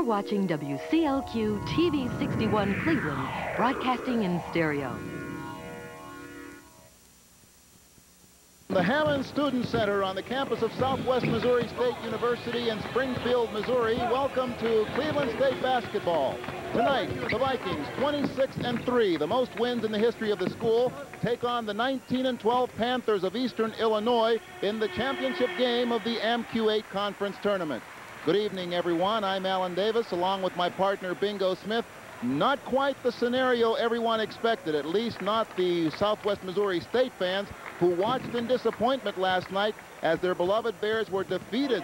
watching WCLQ TV 61 Cleveland, broadcasting in stereo. The Hammond Student Center on the campus of Southwest Missouri State University in Springfield, Missouri. Welcome to Cleveland State basketball. Tonight, the Vikings, 26-3, the most wins in the history of the school, take on the 19-12 Panthers of Eastern Illinois in the championship game of the AMQ8 Conference Tournament. Good evening, everyone. I'm Alan Davis, along with my partner, Bingo Smith. Not quite the scenario everyone expected, at least not the Southwest Missouri State fans who watched in disappointment last night as their beloved Bears were defeated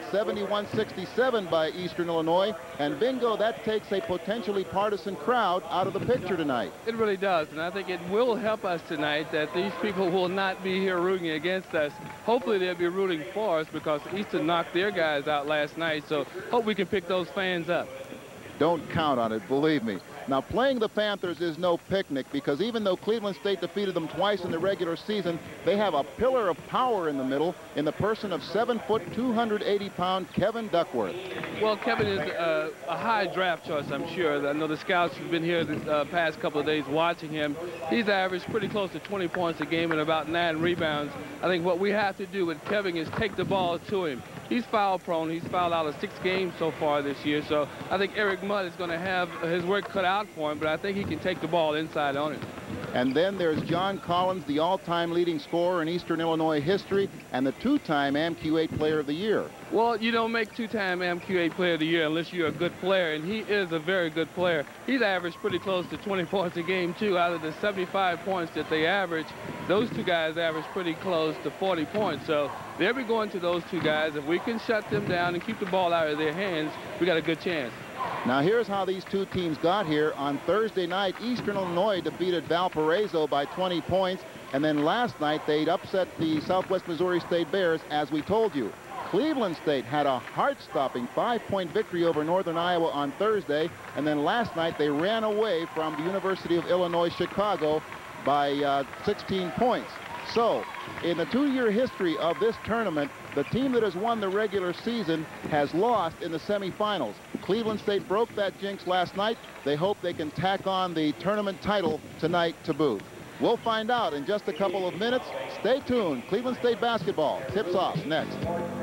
71-67 by Eastern Illinois. And Bingo, that takes a potentially partisan crowd out of the picture tonight. It really does, and I think it will help us tonight that these people will not be here rooting against us. Hopefully they'll be rooting for us because Eastern knocked their guys out last night, so hope we can pick those fans up. Don't count on it, believe me. Now, playing the Panthers is no picnic because even though Cleveland State defeated them twice in the regular season, they have a pillar of power in the middle in the person of 7-foot, 280-pound Kevin Duckworth. Well, Kevin is a high draft choice, I'm sure. I know the scouts have been here the past couple of days watching him. He's averaged pretty close to 20 points a game and about 9 rebounds. I think what we have to do with Kevin is take the ball to him. He's foul prone. He's fouled out of 6 games so far this year. So I think Eric Mudd is going to have his work cut out for him, but I think he can take the ball inside on it. And then there's John Collins, the all-time leading scorer in Eastern Illinois history and the 2-time AMQ8 Player of the Year. Well, you don't make 2-time AMQ8 Player of the Year unless you're a good player, and he is a very good player. He's averaged pretty close to 20 points a game, too. Out of the 75 points that they average, those two guys average pretty close to 40 points. So they'll be going to those two guys. If we can shut them down and keep the ball out of their hands, we got a good chance. Now, here's how these two teams got here. On Thursday night, Eastern Illinois defeated Valparaiso by 20 points. And then last night, they'd upset the Southwest Missouri State Bears, as we told you. Cleveland State had a heart-stopping 5-point victory over Northern Iowa on Thursday. And then last night, they ran away from the University of Illinois Chicago by 16 points. So, in the 2-year history of this tournament, the team that has won the regular season has lost in the semifinals. Cleveland State broke that jinx last night. They hope they can tack on the tournament title tonight to boot. We'll find out in just a couple of minutes. Stay tuned. Cleveland State basketball tips off next.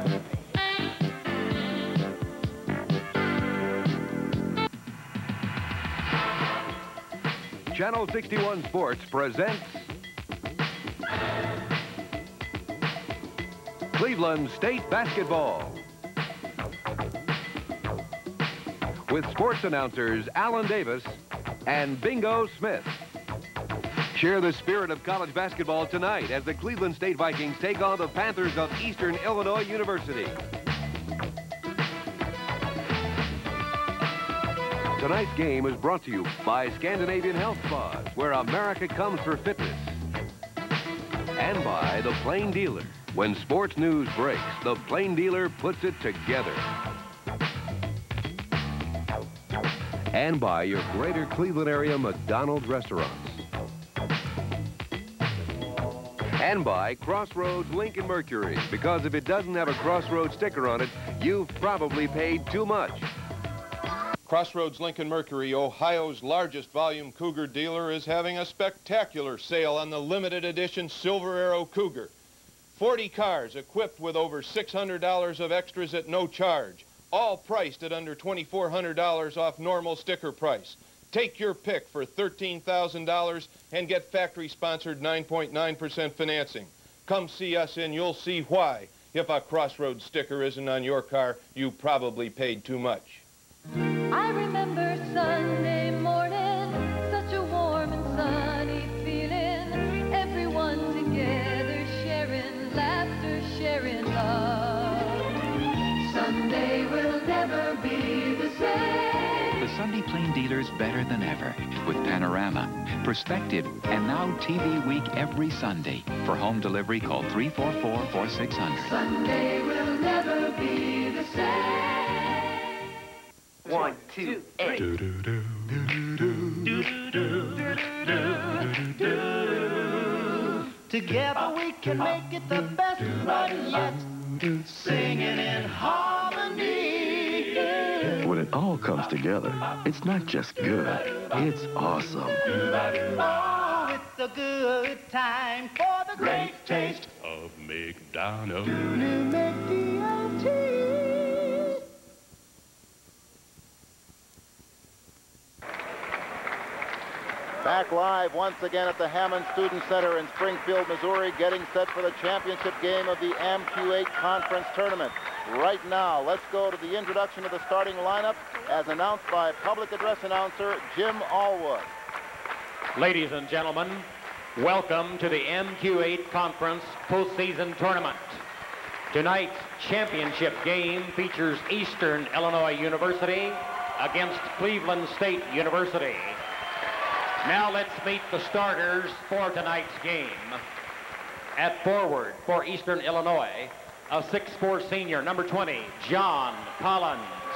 Channel 61 Sports presents Cleveland State basketball with sports announcers Alan Davis and Bingo Smith. Share the spirit of college basketball tonight as the Cleveland State Vikings take on the Panthers of Eastern Illinois University. Tonight's game is brought to you by Scandinavian Health Spas, where America comes for fitness, and by The Plain Dealer. When sports news breaks, The Plain Dealer puts it together. And by your greater Cleveland area McDonald's restaurants. And by Crossroads Lincoln Mercury, because if it doesn't have a Crossroads sticker on it, you've probably paid too much. Crossroads Lincoln Mercury, Ohio's largest volume Cougar dealer, is having a spectacular sale on the limited edition Silver Arrow Cougar. 40 cars equipped with over $600 of extras at no charge, all priced at under $2,400 off normal sticker price. Take your pick for $13,000 and get factory-sponsored 9.9% financing. Come see us and you'll see why. If a Crossroads sticker isn't on your car, you probably paid too much. I remember Sunday morning, such a warm and sunny feeling. Everyone together sharing laughter, sharing love. Sunday will never be the same. The Sunday Plain Dealer's better than ever with Panorama, Perspective, and now TV Week every Sunday. For home delivery, call 344-4600. Sunday will never be the same. 1, 2, 8. Together we can make it the best run yet. Singing in harmony. When it all comes together, it's not just good, it's awesome. Oh, it's a good time for the great taste of McDonald's. Back live once again at the Hammond Student Center in Springfield, Missouri, getting set for the championship game of the AMQ8 Conference Tournament. Right now, let's go to the introduction of the starting lineup as announced by public address announcer Jim Allwood. Ladies and gentlemen, welcome to the AMQ8 Conference postseason tournament. Tonight's championship game features Eastern Illinois University against Cleveland State University. Now let's meet the starters for tonight's game. At forward for Eastern Illinois, a 6'4" senior, number 20, John Collins.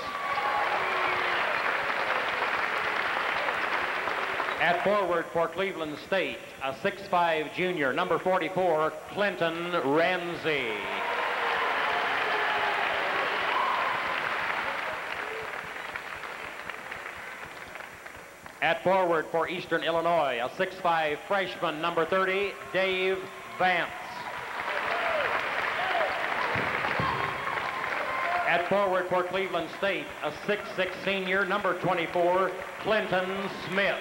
At forward for Cleveland State, a 6'5" junior, number 44, Clinton Ramsey. At forward for Eastern Illinois, a 6'5" freshman, number 30, Dave Vance. At forward for Cleveland State, a 6'6" senior, number 24, Clinton Smith.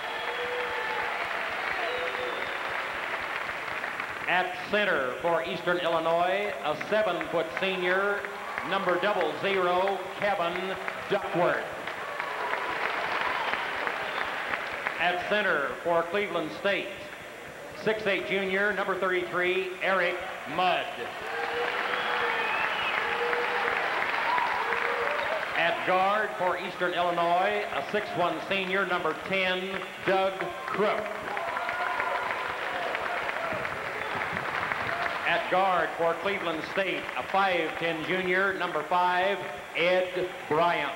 At center for Eastern Illinois, a 7-foot senior, number 00, Kevin Duckworth. At center for Cleveland State, 6'8" junior, number 33, Eric Mudd. At guard for Eastern Illinois, a 6'1" senior, number 10, Doug Crook. At guard for Cleveland State, a 5'10" junior, number 5, Ed Bryant.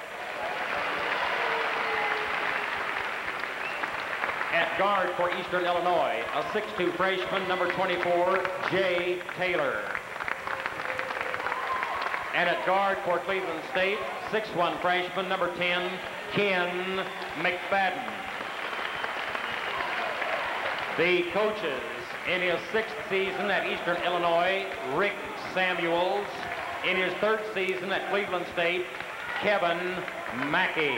At guard for Eastern Illinois, a 6'2" freshman, number 24, Jay Taylor. And at guard for Cleveland State, 6'1" freshman, number 10, Ken McFadden. The coaches in his 6th season at Eastern Illinois, Rick Samuels. In his 3rd season at Cleveland State, Kevin Mackey.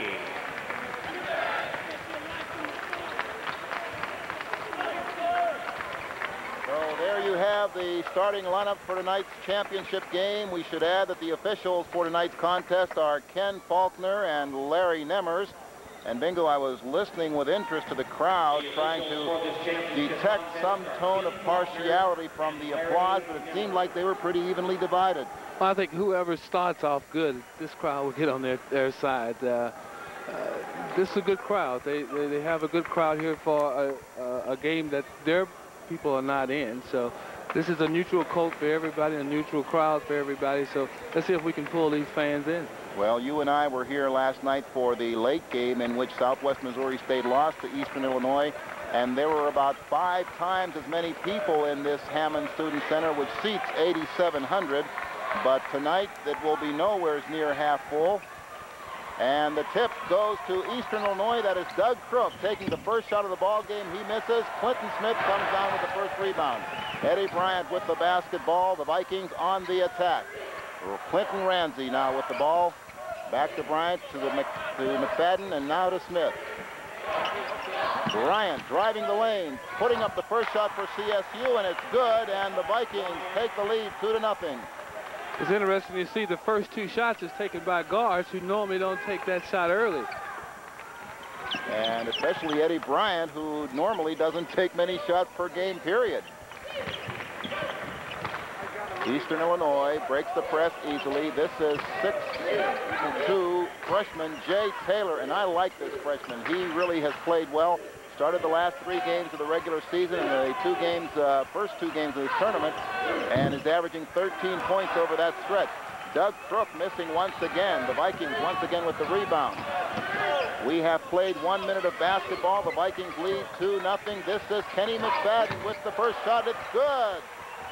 You have the starting lineup for tonight's championship game. We should add that the officials for tonight's contest are Ken Faulkner and Larry Nemmers. And Bingo, I was listening with interest to the crowd, trying to detect some tone of partiality from the applause, but it seemed like they were pretty evenly divided. Well, I think whoever starts off good, this crowd will get on their side. This is a good crowd. They have a good crowd here for a game that their people are not in. So this is a neutral coat for everybody, a neutral crowd for everybody. So let's see if we can pull these fans in. Well, you and I were here last night for the late game in which Southwest Missouri State lost to Eastern Illinois, and there were about 5 times as many people in this Hammond Student Center, which seats 8,700. But tonight it will be nowhere near half full. And the tip goes to Eastern Illinois. That is Doug Crook taking the first shot of the ball game. He misses. Clinton Smith comes down with the first rebound. Eddie Bryant with the basketball. The Vikings on the attack. Clinton Ramsey now with the ball. Back to Bryant, to McFadden, and now to Smith. Bryant driving the lane, putting up the first shot for CSU, and it's good, and the Vikings take the lead 2-0. It's interesting to see the first 2 shots is taken by guards who normally don't take that shot early. And especially Eddie Bryant, who normally doesn't take many shots per game, period. Eastern Illinois breaks the press easily. This is 6'2" freshman Jay Taylor, and I like this freshman. He really has played well. Started the last 3 games of the regular season and the first 2 games of this tournament, and is averaging 13 points over that stretch. Doug Crook missing once again. The Vikings once again with the rebound. We have played 1 minute of basketball. The Vikings lead 2-0. This is Kenny McFadden with the first shot. It's good.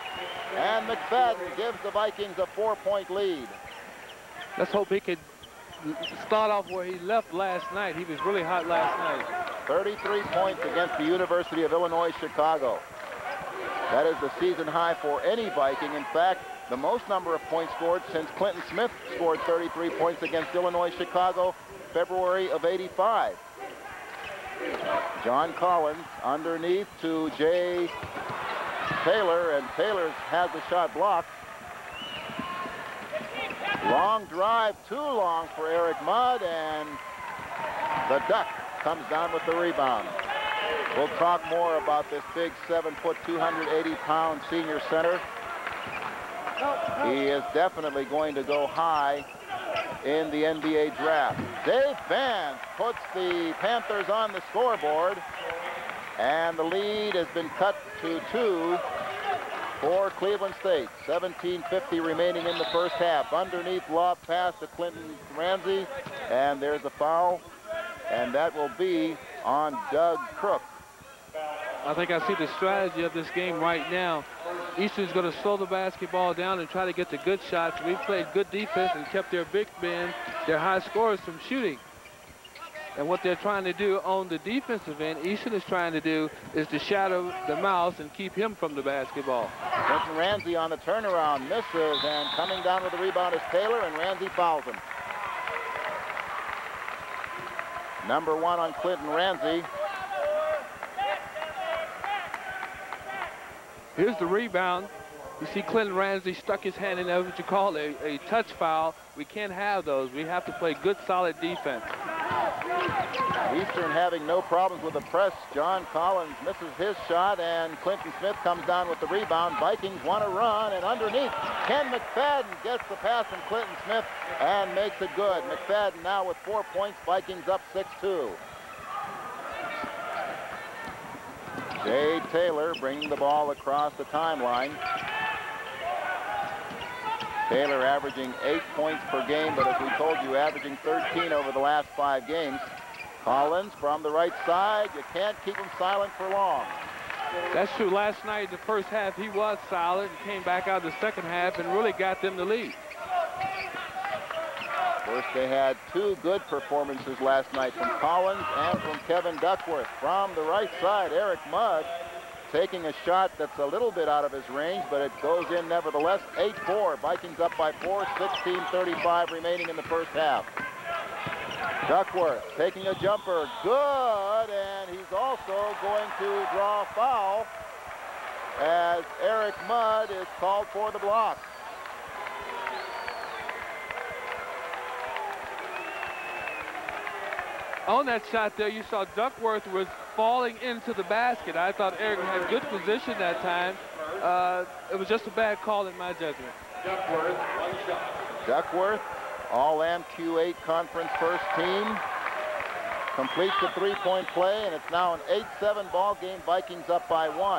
And McFadden gives the Vikings a 4-point lead. Let's hope he could start off where he left last night. He was really hot last night. 33 points against the University of Illinois Chicago. That is the season high for any Viking. In fact, the most number of points scored since Clinton Smith scored 33 points against Illinois Chicago, February of '85. John Collins underneath to Jay Taylor, and Taylor has the shot blocked. Long drive, too long for Eric Mudd, and the Duck comes down with the rebound. We'll talk more about this big 7-foot, 280-pound senior center. He is definitely going to go high in the NBA draft. Dave Vance puts the Panthers on the scoreboard, and the lead has been cut to 2 for Cleveland State. 17:50 remaining in the first half. Underneath lob pass to Clinton Ramsey, and there's a foul, and that will be on Doug Crook. I think I see the strategy of this game right now. Eastern's going to slow the basketball down and try to get the good shots. We've played good defense and kept their big men, their high scorers, from shooting. And what they're trying to do on the defensive end, Eastern is trying to do, is to shadow the Mouse and keep him from the basketball. Clinton Ramsey on the turnaround, misses, and coming down with the rebound is Taylor, and Ramsey fouls him. Number 1 on Clinton Ramsey. Here's the rebound. You see Clinton Ramsey stuck his hand in there, what you call a touch foul. We can't have those. We have to play good, solid defense. Eastern having no problems with the press. John Collins misses his shot, and Clinton Smith comes down with the rebound. Vikings want to run, and underneath, Ken McFadden gets the pass from Clinton Smith and makes it good. McFadden now with 4 points. Vikings up 6-2. Jay Taylor bringing the ball across the timeline. Taylor averaging 8 points per game, but as we told you, averaging 13 over the last 5 games. Collins from the right side. You can't keep him silent for long. That's true. Last night, the first half, he was solid and came back out the second half and really got them the lead. Of course, they had 2 good performances last night from Collins and from Kevin Duckworth. From the right side, Eric Mudd taking a shot that's a little bit out of his range, but it goes in nevertheless. 8-4. Vikings up by 4, 16:35 remaining in the first half. Duckworth taking a jumper. Good, and he's also going to draw a foul as Eric Mudd is called for the block. On that shot there, you saw Duckworth was falling into the basket. I thought Eric had good position that time. It was just a bad call in my judgment. Duckworth, 1 shot. Duckworth, All-MQ8 conference first team, completes the 3-point play, and it's now an 8-7 ball game. Vikings up by 1.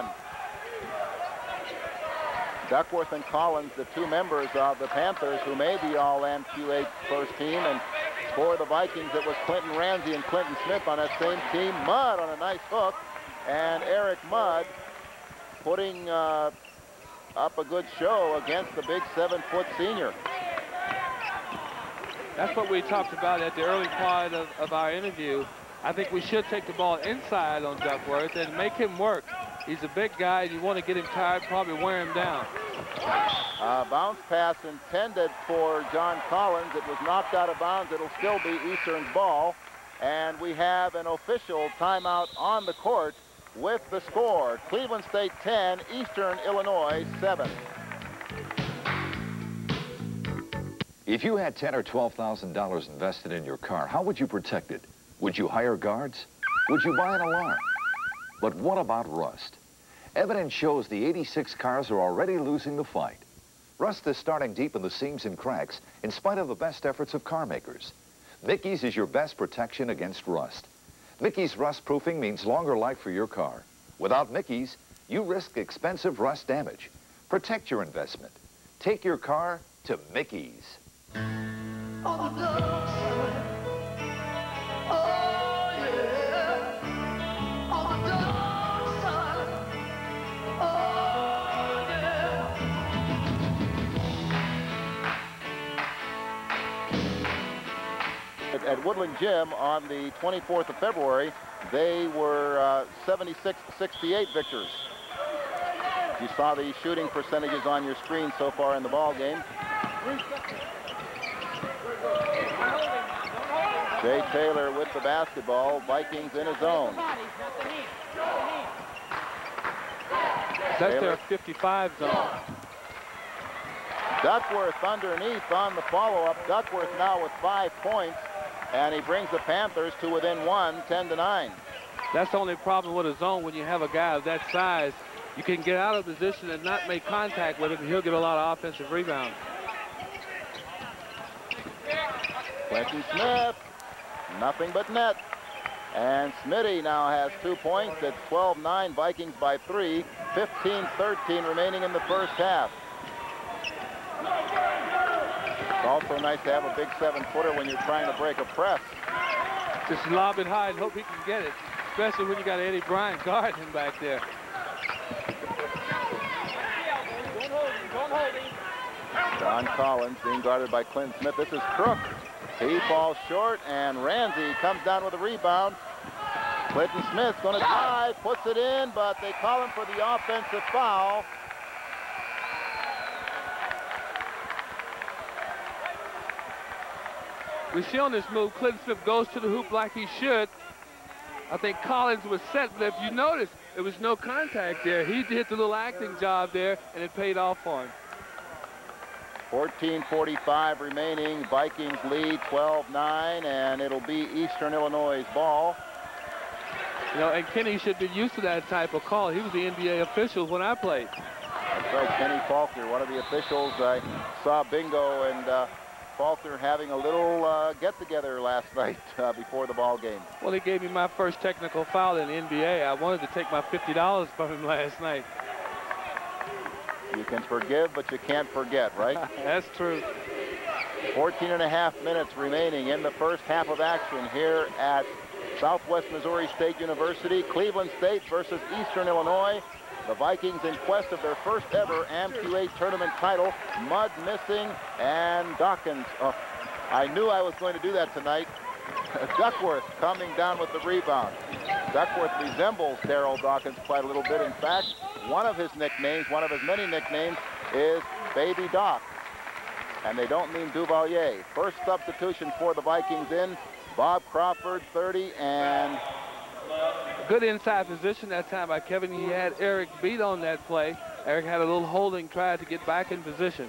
Duckworth and Collins, the 2 members of the Panthers who made the All-MQ8 first team, and for the Vikings, it was Clinton Ramsey and Clinton Smith on that same team. Mudd on a nice hook, and Eric Mudd putting up a good show against the big 7-foot senior. That's what we talked about at the early part of our interview. I think we should take the ball inside on Duckworth and make him work. He's a big guy, and you want to get him tired, probably wear him down. Bounce pass intended for John Collins. It was knocked out of bounds. It'll still be Eastern's ball. And we have an official timeout on the court with the score. Cleveland State 10, Eastern Illinois 7. If you had $10,000 or $12,000 invested in your car, how would you protect it? Would you hire guards? Would you buy an alarm? But what about rust? Evidence shows the 86 cars are already losing the fight. Rust is starting deep in the seams and cracks in spite of the best efforts of car makers. Mickey's is your best protection against rust. Mickey's rust proofing means longer life for your car. Without Mickey's, you risk expensive rust damage. Protect your investment. Take your car to Mickey's. On the dark side. Oh, yeah. On the dark side. Oh, yeah. at Woodland Gym on the 24th of February. They were 76-68 victors. You saw the shooting percentages on your screen so far in the ball game. Jay Taylor with the basketball. Vikings in his zone. That's their 55 zone. Duckworth underneath on the follow-up. Duckworth now with 5 points, and he brings the Panthers to within 1, 10-9. That's the only problem with a zone when you have a guy of that size. You can get out of position and not make contact with him, and he'll get a lot of offensive rebounds. Quentin Smith, nothing but net. And Smitty now has 2 points. It's 12-9, Vikings by 3, 15-13 remaining in the first half. It's also nice to have a big 7-footer when you're trying to break a press. Just lob it high and hope he can get it, especially when you got Eddie Bryant guarding him back there. John Collins being guarded by Clint Smith. This is Crook. He falls short, and Ramsey comes down with a rebound. Clinton Smith's going to drive, puts it in, but they call him for the offensive foul. We see on this move, Clinton Smith goes to the hoop like he should. I think Collins was set, but if you notice, there was no contact there. He did the little acting job there, and it paid off for him. 14:45 remaining. Vikings lead 12-9, and it'll be Eastern Illinois' ball. You know, and Kenny should be used to that type of call. He was the NBA official when I played. That's right, Kenny Faulkner, one of the officials. I saw Bingo and Faulkner having a little get-together last night before the ball game. Well, he gave me my first technical foul in the NBA. I wanted to take my $50 from him last night. You can forgive, but you can't forget, right? That's true. 14.5 minutes remaining in the first half of action here at Southwest Missouri State University. Cleveland State versus Eastern Illinois. The Vikings in quest of their first ever AMQ8 tournament title. Mudd missing, and Dawkins. Oh, I knew I was going to do that tonight. Duckworth coming down with the rebound. Duckworth resembles Darryl Dawkins quite a little bit. In fact, one of his nicknames, one of his many nicknames, is Baby Doc. And they don't mean Duvalier. First substitution for the Vikings in. Bob Crawford, 30, and... Good inside position that time by Kevin. He had Eric beat on that play. Eric had a little holding, tried to get back in position.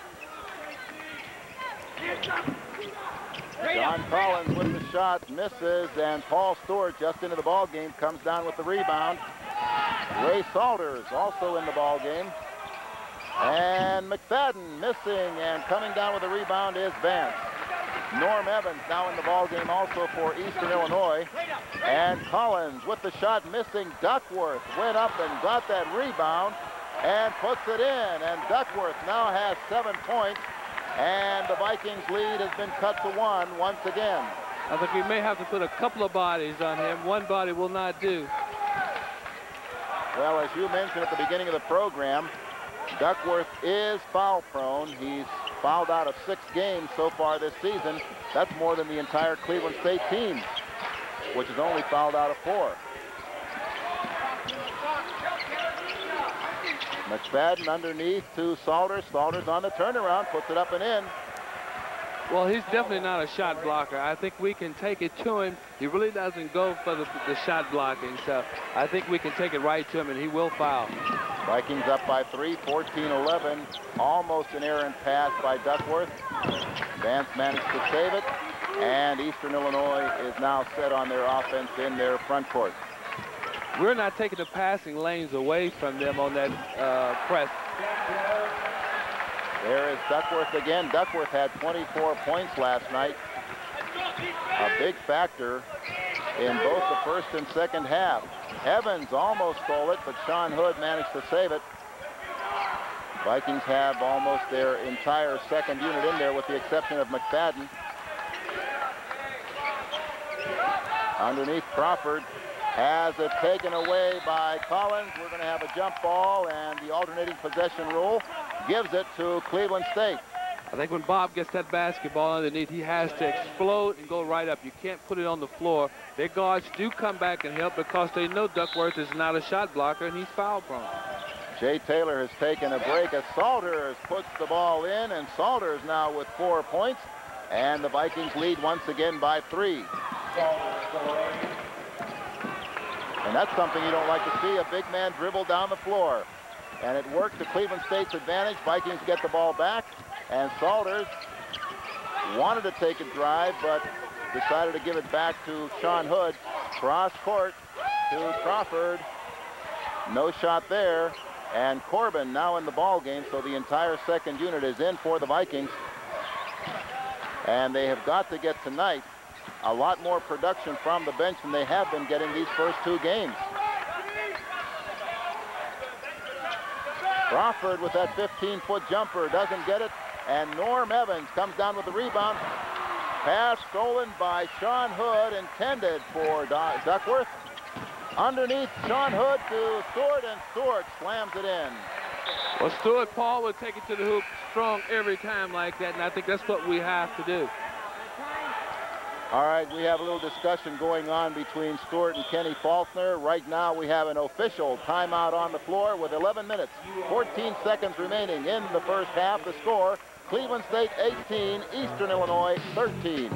John Collins with the shot, misses, and Paul Stewart just into the ball game comes down with the rebound. Ray Salters also in the ball game. And McFadden missing, and coming down with the rebound is Vance. Norm Evans now in the ball game also for Eastern Illinois. And Collins with the shot missing. Duckworth went up and got that rebound and puts it in. And Duckworth now has 7 points. And the Vikings lead has been cut to 1 once again. I think we may have to put a couple of bodies on him. One body will not do. Well, as you mentioned at the beginning of the program, Duckworth is foul prone. He's fouled out of 6 games so far this season. That's more than the entire Cleveland State team, which is only fouled out of 4. McFadden underneath to Salters. Salters on the turnaround, puts it up and in. Well, he's definitely not a shot blocker. I think we can take it to him. He really doesn't go for the shot blocking, so I think we can take it right to him, and he will foul. Vikings up by 3, 14-11. Almost an errant pass by Duckworth. Vance managed to save it, and Eastern Illinois is now set on their offense in their front court. We're not taking the passing lanes away from them on that press. There is Duckworth again. Duckworth had 24 points last night. A big factor in both the first and second half. Evans almost stole it, but Sean Hood managed to save it. Vikings have almost their entire second unit in there with the exception of McFadden. Underneath, Crawford has it taken away by Collins. We're going to have a jump ball, and the alternating possession rule gives it to Cleveland State. I think when Bob gets that basketball underneath, he has to explode and go right up. You can't put it on the floor. Their guards do come back and help because they know Duckworth is not a shot blocker and he's foul prone. Jay Taylor has taken a break as Salters puts the ball in, and Salters now with 4 points, and the Vikings lead once again by 3. And that's something you don't like to see, a big man dribble down the floor. And it worked to Cleveland State's advantage. Vikings get the ball back, and Salters wanted to take a drive, but decided to give it back to Sean Hood. Cross court to Crawford. No shot there. And Corbin now in the ball game, so the entire second unit is in for the Vikings. And they have got to get tonight a lot more production from the bench than they have been getting these first 2 games. Crawford with that 15-foot jumper doesn't get it, and Norm Evans comes down with the rebound. Pass stolen by Sean Hood, intended for Duckworth. Underneath, Sean Hood to Stewart, and Stewart slams it in. Well, Stewart Paul would take it to the hoop strong every time like that, and I think that's what we have to do. All right, we have a little discussion going on between Stewart and Kenny Faulkner. Right now, we have an official timeout on the floor with 11 minutes, 14 seconds remaining in the first half. The score, Cleveland State 18, Eastern Illinois 13.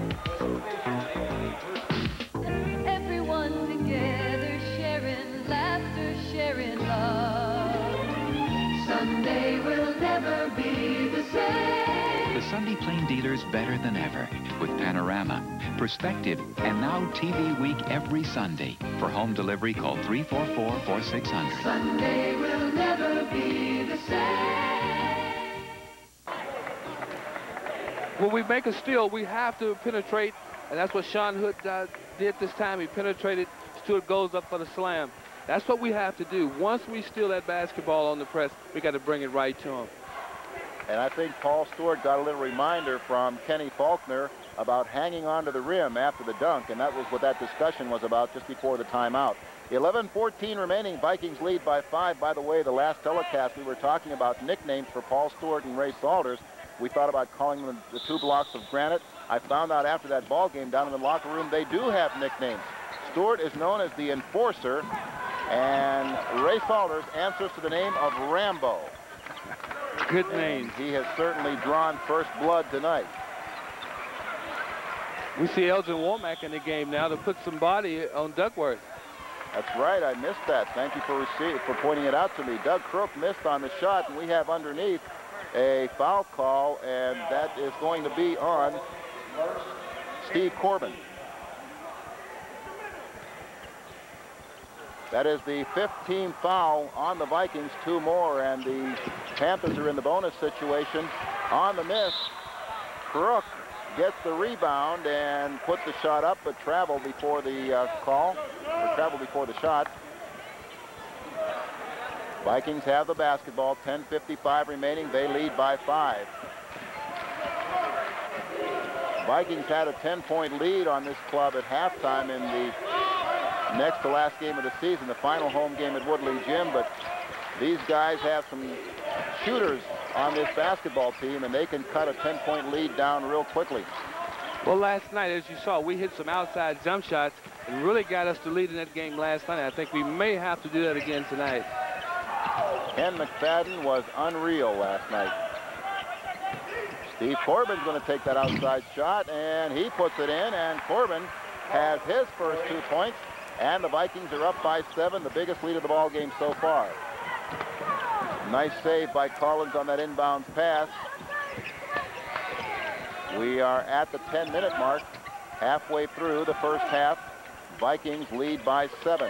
Everyone together, sharing laughter, sharing love. Sunday will never be the same. The Sunday Plain Dealer's better than ever with Panorama, Perspective, and now TV Week every Sunday. For home delivery, call 344-4600. Sunday will never be the same. When we make a steal, we have to penetrate, and that's what Sean Hood did this time. He penetrated. Stewart goes up for the slam. That's what we have to do. Once we steal that basketball on the press, we got to bring it right to him. And I think Paul Stewart got a little reminder from Kenny Faulkner about hanging on to the rim after the dunk, and that was what that discussion was about just before the timeout. 11:14 remaining. Vikings lead by 5. By the way, the last telecast we were talking about nicknames for Paul Stewart and Ray Salters. We thought about calling them the 2 blocks of granite. I found out after that ball game down in the locker room they do have nicknames. Stewart is known as the Enforcer, and Ray Salters answers to the name of Rambo. Good name. He has certainly drawn first blood tonight. We see Elgin Womack in the game now to put some body on Duckworth. That's right. I missed that. Thank you for pointing it out to me. Doug Crook missed on the shot, and we have underneath a foul call, and that is going to be on Steve Corbin. That is the 15th foul on the Vikings, 2 more, and the Panthers are in the bonus situation. On the miss, Crook gets the rebound and put the shot up, but traveled before the traveled before the shot. Vikings have the basketball, 10:55 remaining. They lead by 5. Vikings had a 10-point lead on this club at halftime in the next to last game of the season, the final home game at Woodley Gym, but these guys have some shooters on this basketball team, and they can cut a 10-point lead down real quickly. Well, last night, as you saw, we hit some outside jump shots and really got us the lead in that game last night. I think we may have to do that again tonight. Ken McFadden was unreal last night. Steve Corbin's going to take that outside shot, and he puts it in, and Corbin has his first 2 points, and the Vikings are up by 7, the biggest lead of the ball game so far. Nice save by Collins on that inbounds pass. We are at the 10-minute mark, halfway through the first half. Vikings lead by 7.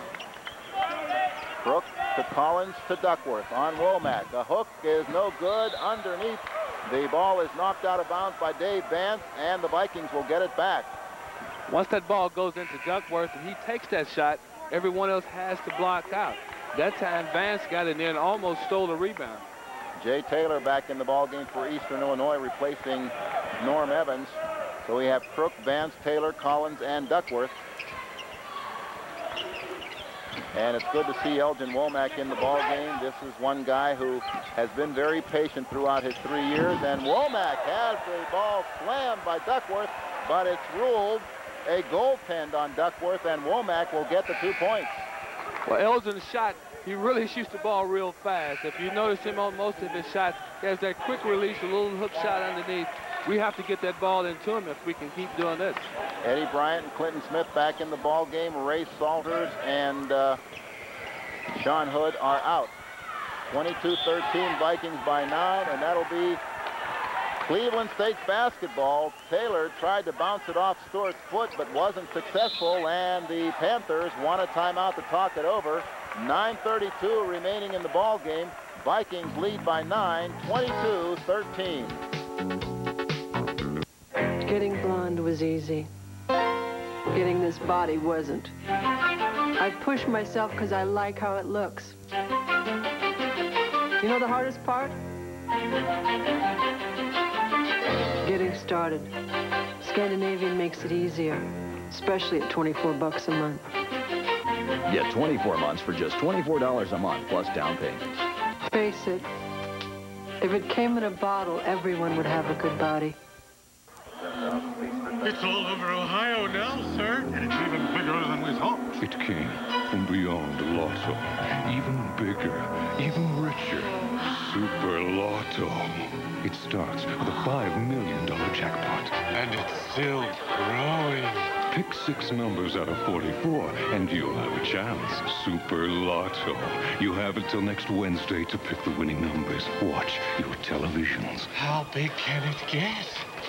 Crook to Collins to Duckworth on Womack. The hook is no good underneath. The ball is knocked out of bounds by Dave Vance, and the Vikings will get it back. Once that ball goes into Duckworth and he takes that shot, everyone else has to block out. That time, Vance got in there and almost stole the rebound. Jay Taylor back in the ball game for Eastern Illinois, replacing Norm Evans. So we have Crook, Vance, Taylor, Collins, and Duckworth. And it's good to see Elgin Womack in the ball game. This is one guy who has been very patient throughout his 3 years. And Womack has the ball slammed by Duckworth, but it's ruled a goaltend on Duckworth, and Womack will get the 2 points. Well, Elgin's shot, he really shoots the ball real fast. If you notice him on most of his shots, he has that quick release, a little hook shot underneath. We have to get that ball into him if we can keep doing this. Eddie Bryant and Clinton Smith back in the ball game. Ray Salters and Sean Hood are out. 22-13 Vikings by 9, and that'll be Cleveland State basketball. Taylor tried to bounce it off Stewart's foot but wasn't successful, and the Panthers want a timeout to talk it over. 9:32 remaining in the ball game. Vikings lead by 9, 22-13. Getting blonde was easy. Getting this body wasn't. I push myself because I like how it looks. You know the hardest part? Getting started. Scandinavian makes it easier, especially at $24 a month. Get 24 months for just $24 a month plus down payments. Face it, if it came in a bottle, everyone would have a good body. It's all over Ohio now, sir. And it's even bigger than we thought. It came from beyond the Lotto. Even bigger, even richer. Super Lotto. It starts with a $5 million jackpot. And it's still growing. Pick 6 numbers out of 44, and you'll have a chance. Super Lotto. You have until next Wednesday to pick the winning numbers. Watch your televisions. How big can it get?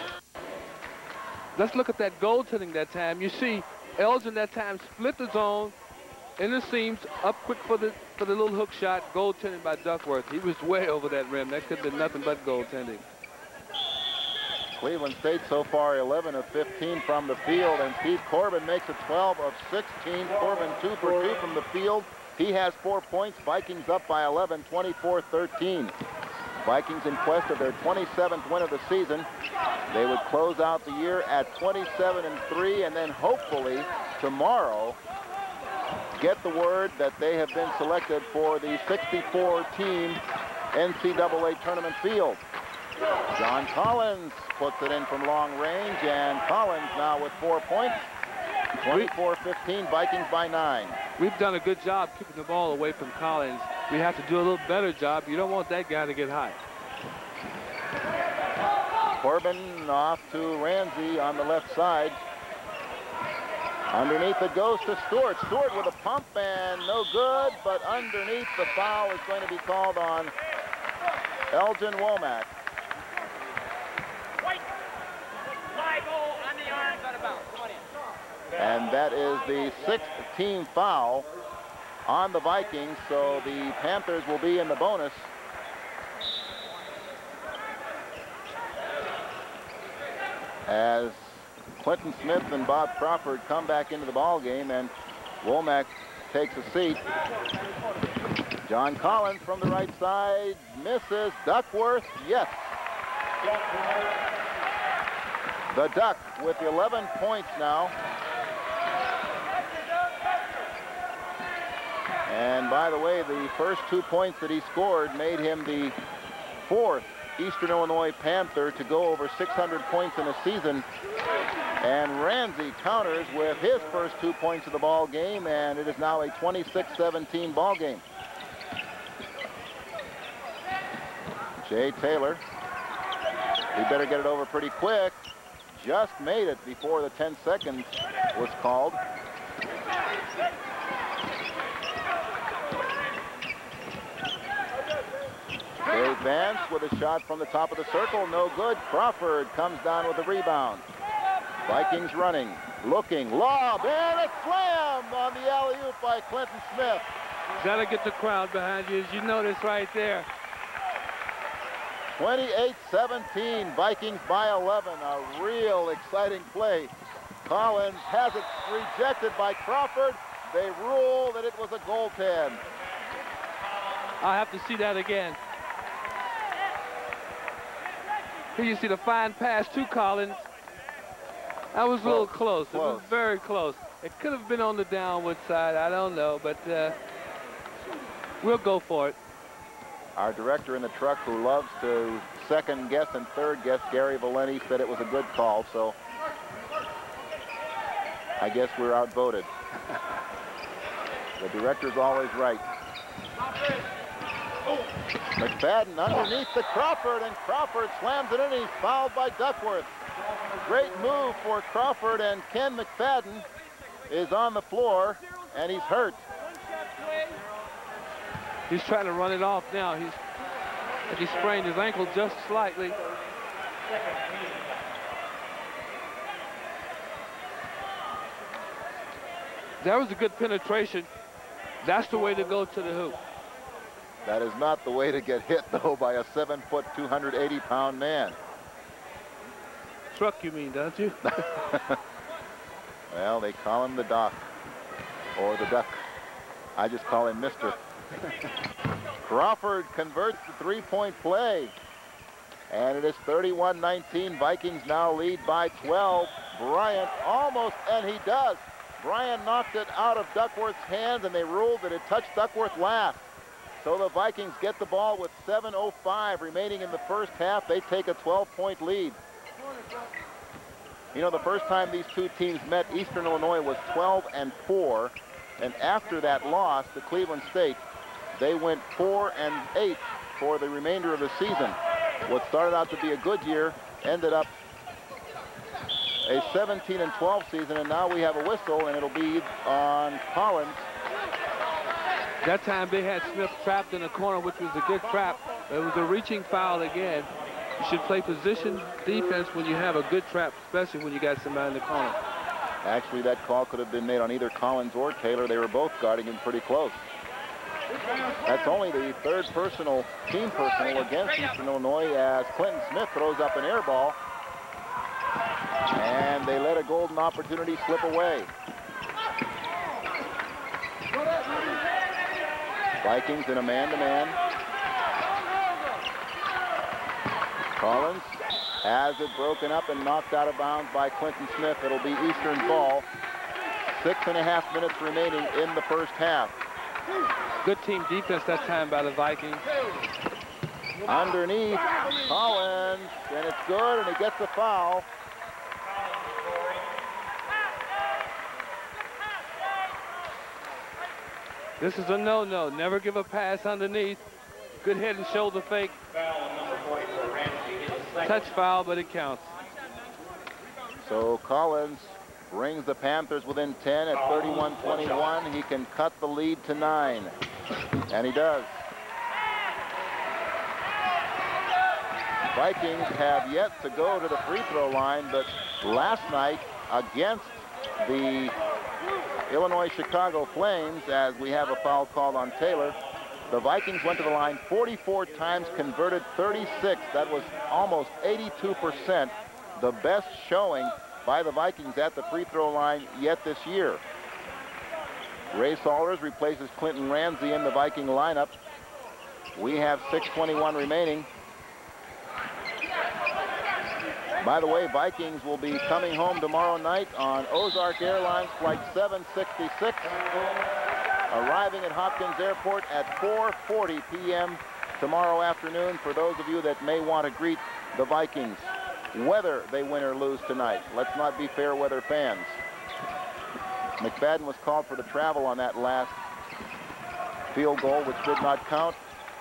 Let's look at that goaltending that time. You see Elgin that time split the zone in the seams, up quick for the little hook shot, goaltending by Duckworth. He was way over that rim. That could have been nothing but goaltending. Cleveland State so far 11 of 15 from the field, and Steve Corbin makes it 12 of 16. Corbin 2 for 2 from the field. He has 4 points. Vikings up by 11, 24-13. Vikings in quest of their 27th win of the season. They would close out the year at 27-3, and then hopefully tomorrow get the word that they have been selected for the 64-team NCAA tournament field. John Collins puts it in from long range, and Collins now with 4 points. 24-15, Vikings by 9. We've done a good job keeping the ball away from Collins. We have to do a little better job. You don't want that guy to get high. Corbin off to Ramsey on the left side. Underneath it goes to Stewart. Stewart with a pump and no good, but underneath the foul is going to be called on Elgin Womack. And that is the 6th team foul on the Vikings, so the Panthers will be in the bonus. As Clinton Smith and Bob Crawford come back into the ball game, and Womack takes a seat. John Collins from the right side misses. Duckworth, yes. The Duck with 11 points now. And by the way, the first 2 points that he scored made him the 4th Eastern Illinois Panther to go over 600 points in a season. And Ramsey counters with his first 2 points of the ball game, and it is now a 26-17 ball game. Jay Taylor, he better get it over pretty quick. Just made it before the 10 seconds was called. Dave Vance with a shot from the top of the circle, no good. Crawford comes down with a rebound. Vikings running, looking, lob, and a slam on the alley-oop by Clinton Smith. Got to get the crowd behind you, as you notice right there. 28-17, Vikings by 11. A real exciting play. Collins has it rejected by Crawford. They rule that it was a goaltend. I'll have to see that again. Here you see the fine pass to Collins. That was a little close. It was very close. It could have been on the downward side. I don't know, but we'll go for it. Our director in the truck, who loves to second guess and third guess, Gary Valenti, said it was a good call, so I guess we're outvoted. The director's always right. McFadden underneath to Crawford, and Crawford slams it in. He's fouled by Duckworth. Great move for Crawford, and Ken McFadden is on the floor, and he's hurt. He's trying to run it off now. He sprained his ankle just slightly. That was a good penetration. That's the way to go to the hoop. That is not the way to get hit, though, by a 7-foot, 280-pound man. Truck, you mean, don't you? Well, they call him the Doc, or the Duck. I just call him Mr. Crawford converts the three-point play. And it is 31-19. Vikings now lead by 12. Bryant almost, and he does. Bryant knocked it out of Duckworth's hands, and they ruled that it touched Duckworth last. So the Vikings get the ball with 7:05 remaining in the first half. They take a 12-point lead. You know, the first time these two teams met, Eastern Illinois was 12-4. And after that loss to Cleveland State, they went 4-8 for the remainder of the season. What started out to be a good year ended up a 17-12 season, and now we have a whistle, and it'll be on Collins. That time they had Smith trapped in the corner, which was a good trap. It was a reaching foul again. You should play position defense when you have a good trap, especially when you got somebody in the corner. Actually, that call could have been made on either Collins or Taylor. They were both guarding him pretty close. That's only the third team personal against Eastern Illinois, as Clinton Smith throws up an air ball. And they let a golden opportunity slip away. Vikings in a man-to-man. Collins has it broken up and knocked out of bounds by Clinton Smith. It'll be Eastern's ball. 6.5 minutes remaining in the first half. Good team defense that time by the Vikings. Underneath, Collins, and it's good, and he gets a foul. This is a no-no. Never give a pass underneath. Good head and shoulder fake. Touch foul, but it counts. So Collins brings the Panthers within 10 at 31-21. He can cut the lead to 9, and he does. Vikings have yet to go to the free throw line, but last night against the Illinois-Chicago Flames, as we have a foul called on Taylor, the Vikings went to the line 44 times, converted 36. That was almost 82%, the best showing by the Vikings at the free throw line yet this year. Ray Saunders replaces Clinton Ramsey in the Viking lineup. We have 6:21 remaining. By the way, Vikings will be coming home tomorrow night on Ozark Airlines Flight 766, arriving at Hopkins Airport at 4:40 p.m. tomorrow afternoon for those of you that may want to greet the Vikings, whether they win or lose tonight. Let's not be fair weather fans. McFadden was called for the travel on that last field goal, which did not count.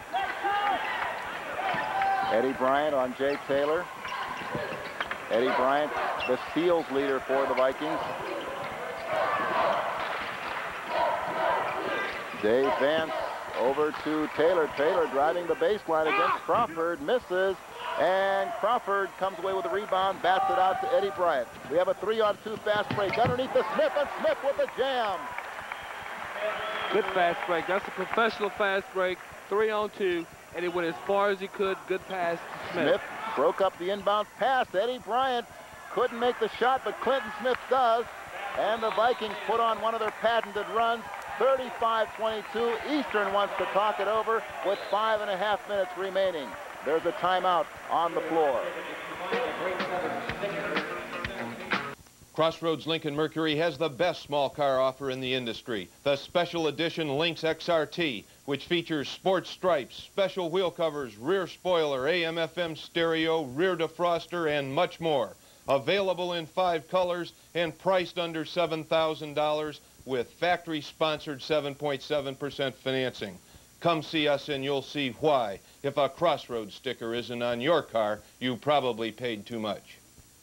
Eddie Bryant on Jay Taylor. Eddie Bryant, the steals leader for the Vikings. Dave Vance over to Taylor. Taylor driving the baseline against Crawford, misses, and Crawford comes away with a rebound, bats it out to Eddie Bryant. We have a 3-on-2 fast break underneath the Smith, and Smith with the jam. Good fast break. That's a professional fast break. 3-on-2, and he went as far as he could. Good pass to Smith. Smith broke up the inbound pass. Eddie Bryant couldn't make the shot, but Clinton Smith does. And the Vikings put on one of their patented runs. 35-22. Eastern wants to talk it over with 5.5 minutes remaining. There's a timeout on the floor. Crossroads Lincoln Mercury has the best small car offer in the industry, the special edition Lynx XRT, which features sports stripes, special wheel covers, rear spoiler, AM/FM stereo, rear defroster, and much more. Available in 5 colors and priced under $7,000 with factory-sponsored 7.7% financing. Come see us and you'll see why. If a Crossroads sticker isn't on your car, you probably paid too much.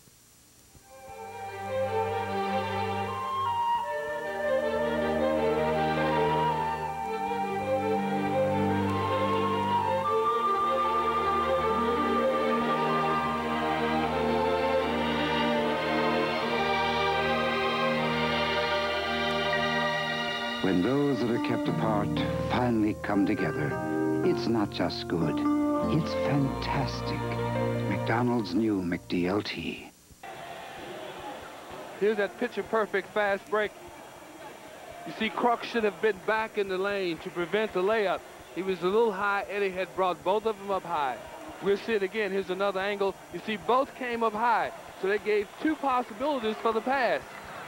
When those that are kept apart finally come together, it's not just good, it's fantastic. McDonald's new McDLT. Here's that picture-perfect fast break. You see, Kruk should have been back in the lane to prevent the layup. He was a little high. Eddie had brought both of them up high. We'll see it again. Here's another angle. You see, both came up high. So they gave 2 possibilities for the pass.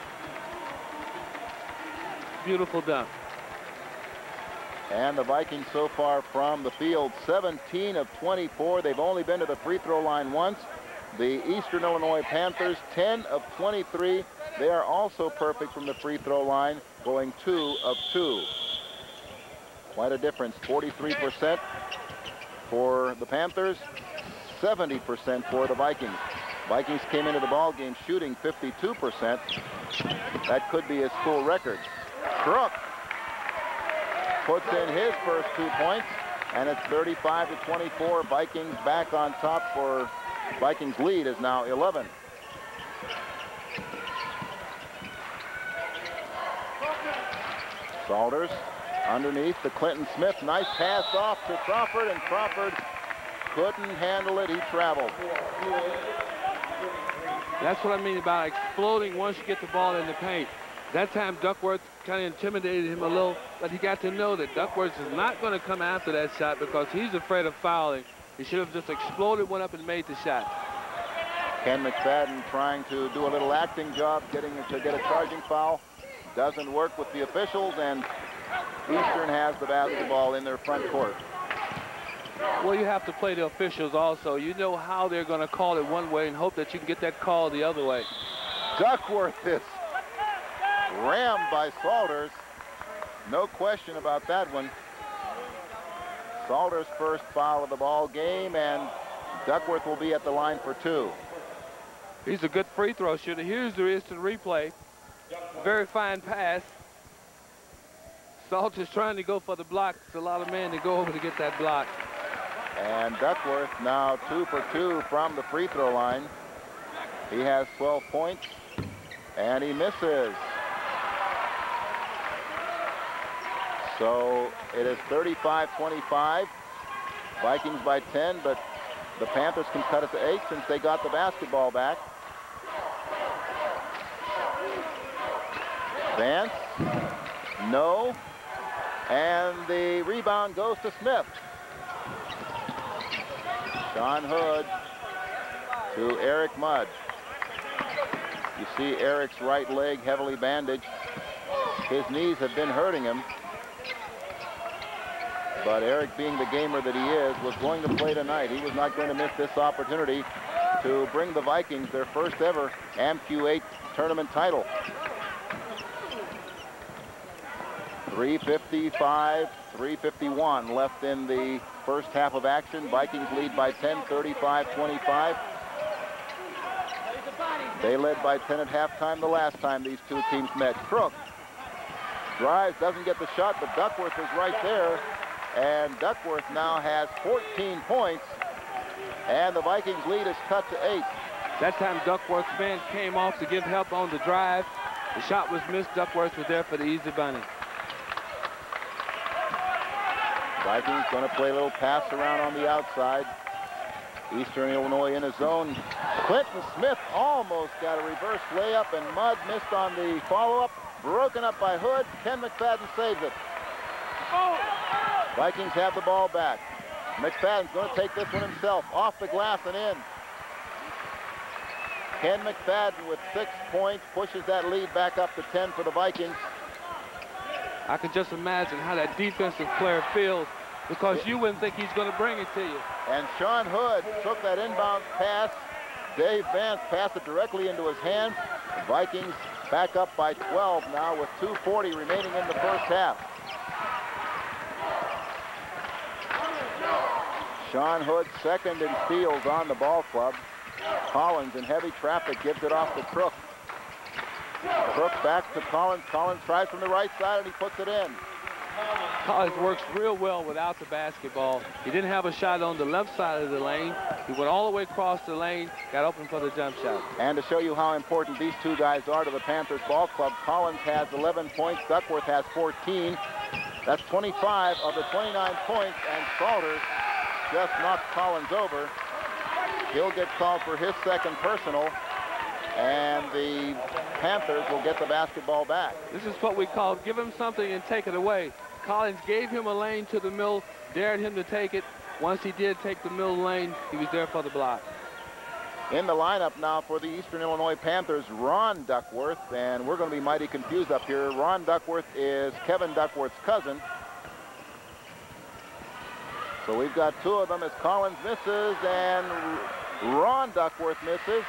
Beautiful dunk. And the Vikings so far from the field, 17 of 24. They've only been to the free throw line once. The Eastern Illinois Panthers, 10 of 23. They are also perfect from the free throw line, going 2 of 2. Quite a difference, 43% for the Panthers, 70% for the Vikings. Vikings came into the ball game shooting 52%. That could be his school record. Kruk puts in his first 2 points, and it's 35 to 24. Vikings back on top. For Vikings lead is now 11. Salters underneath to Clinton Smith. Nice pass off to Crawford, and Crawford couldn't handle it. He traveled. That's what I mean about exploding once you get the ball in the paint. That time Duckworth kind of intimidated him a little, but he got to know that Duckworth is not going to come after that shot because he's afraid of fouling. He should have just exploded one up and made the shot. Ken McFadden trying to do a little acting job, getting to get a charging foul. Doesn't work with the officials, and Eastern has the basketball in their front court. Well, you have to play the officials also. You know how they're going to call it one way and hope that you can get that call the other way. Duckworth is rammed by Salters. No question about that one. Salters' first foul of the ball game, and Duckworth will be at the line for 2. He's a good free throw shooter. Here's the instant replay. Very fine pass. Salters trying to go for the block. It's a lot of men to go over to get that block. And Duckworth now 2 for 2 from the free throw line. He has 12 points, and he misses. So it is 35-25. Vikings by 10, but the Panthers can cut it to 8 since they got the basketball back. Vance, no, and the rebound goes to Smith. Sean Hood to Eric Mudd. You see Eric's right leg heavily bandaged. His knees have been hurting him. But Eric, being the gamer that he is, was going to play tonight. He was not going to miss this opportunity to bring the Vikings their first ever AMQ8 tournament title. 3:55, 3:51 left in the first half of action. Vikings lead by 10, 35-25. They led by 10 at halftime the last time these two teams met. Kruk drives, doesn't get the shot, but Duckworth is right there. And Duckworth now has 14 points, and the Vikings lead is cut to 8. That time Duckworth's man came off to give help on the drive. The shot was missed. Duckworth was there for the easy bunny. Vikings going to play a little pass around on the outside. Eastern Illinois in his zone. Clinton Smith almost got a reverse layup, and Mudd missed on the follow-up. Broken up by Hood. Ken McFadden saves it. Vikings have the ball back. McFadden's going to take this one himself. Off the glass and in. Ken McFadden with 6 points pushes that lead back up to 10 for the Vikings. I can just imagine how that defensive player feels, because you wouldn't think he's going to bring it to you. And Sean Hood took that inbound pass. Dave Vance passed it directly into his hands. The Vikings back up by 12 now with 2:40 remaining in the first half. Sean Hood second in steals on the ball club. Collins in heavy traffic gives it off to Crook. Crook back to Collins. Collins tries from the right side and he puts it in. Collins works real well without the basketball. He didn't have a shot on the left side of the lane. He went all the way across the lane, got open for the jump shot. And to show you how important these two guys are to the Panthers ball club, Collins has 11 points, Duckworth has 14. That's 25 of the 29 points, and Salters just knocked Collins over. He'll get called for his second personal, and the Panthers will get the basketball back. This is what we call give him something and take it away. Collins gave him a lane to the middle, dared him to take it. Once he did take the middle lane, he was there for the block. In the lineup now for the Eastern Illinois Panthers, Ron Duckworth, and we're going to be mighty confused up here. Ron Duckworth is Kevin Duckworth's cousin. So we've got two of them as Collins misses and Ron Duckworth misses.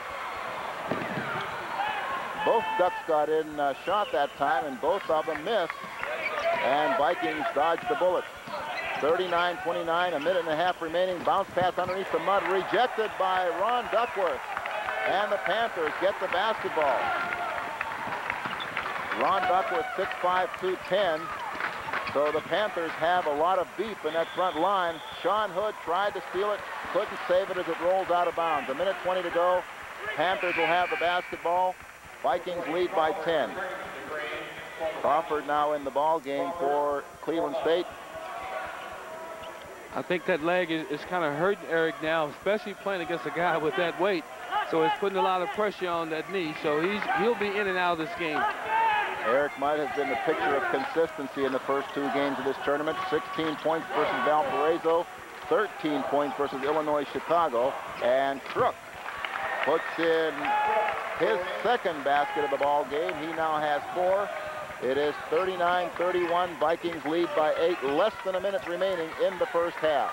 Both Ducks got in shot that time, and both of them missed. And Vikings dodged the bullet. 39-29, a minute and a half remaining. Bounce pass underneath the mud, rejected by Ron Duckworth. And the Panthers get the basketball. Ron Duckworth, 6'5", 210. So the Panthers have a lot of beef in that front line. Sean Hood tried to steal it, couldn't save it as it rolls out of bounds. A minute 20 to go. Panthers will have the basketball. Vikings lead by 10. Crawford now in the ball game for Cleveland State. I think that leg is kind of hurting Eric now, especially playing against a guy with that weight. So it's putting a lot of pressure on that knee. So he'll be in and out of this game. Eric might have been the picture of consistency in the first two games of this tournament. 16 points versus Valparaiso, 13 points versus Illinois Chicago. And Crook puts in his second basket of the ball game. He now has 4. It is 39-31. Vikings lead by 8. Less than a minute remaining in the first half.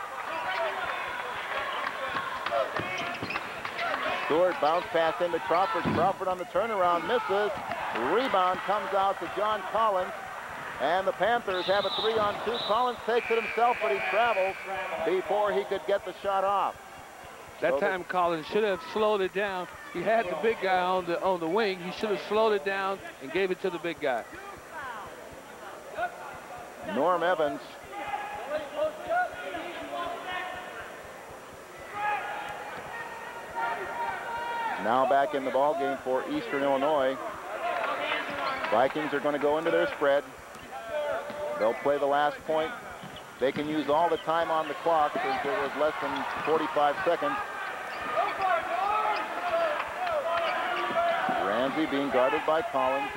Stewart bounce pass into Crawford. Crawford on the turnaround misses. Rebound comes out to John Collins. And the Panthers have a 3-on-2. Collins takes it himself, but he travels before he could get the shot off. That time Collins should have slowed it down. He had the big guy on the wing. He should have slowed it down and gave it to the big guy. Norm Evans. Now back in the ball game for Eastern Illinois. Vikings are going to go into their spread. They'll play the last point. They can use all the time on the clock since it was less than 45 seconds. Ramsey being guarded by Collins.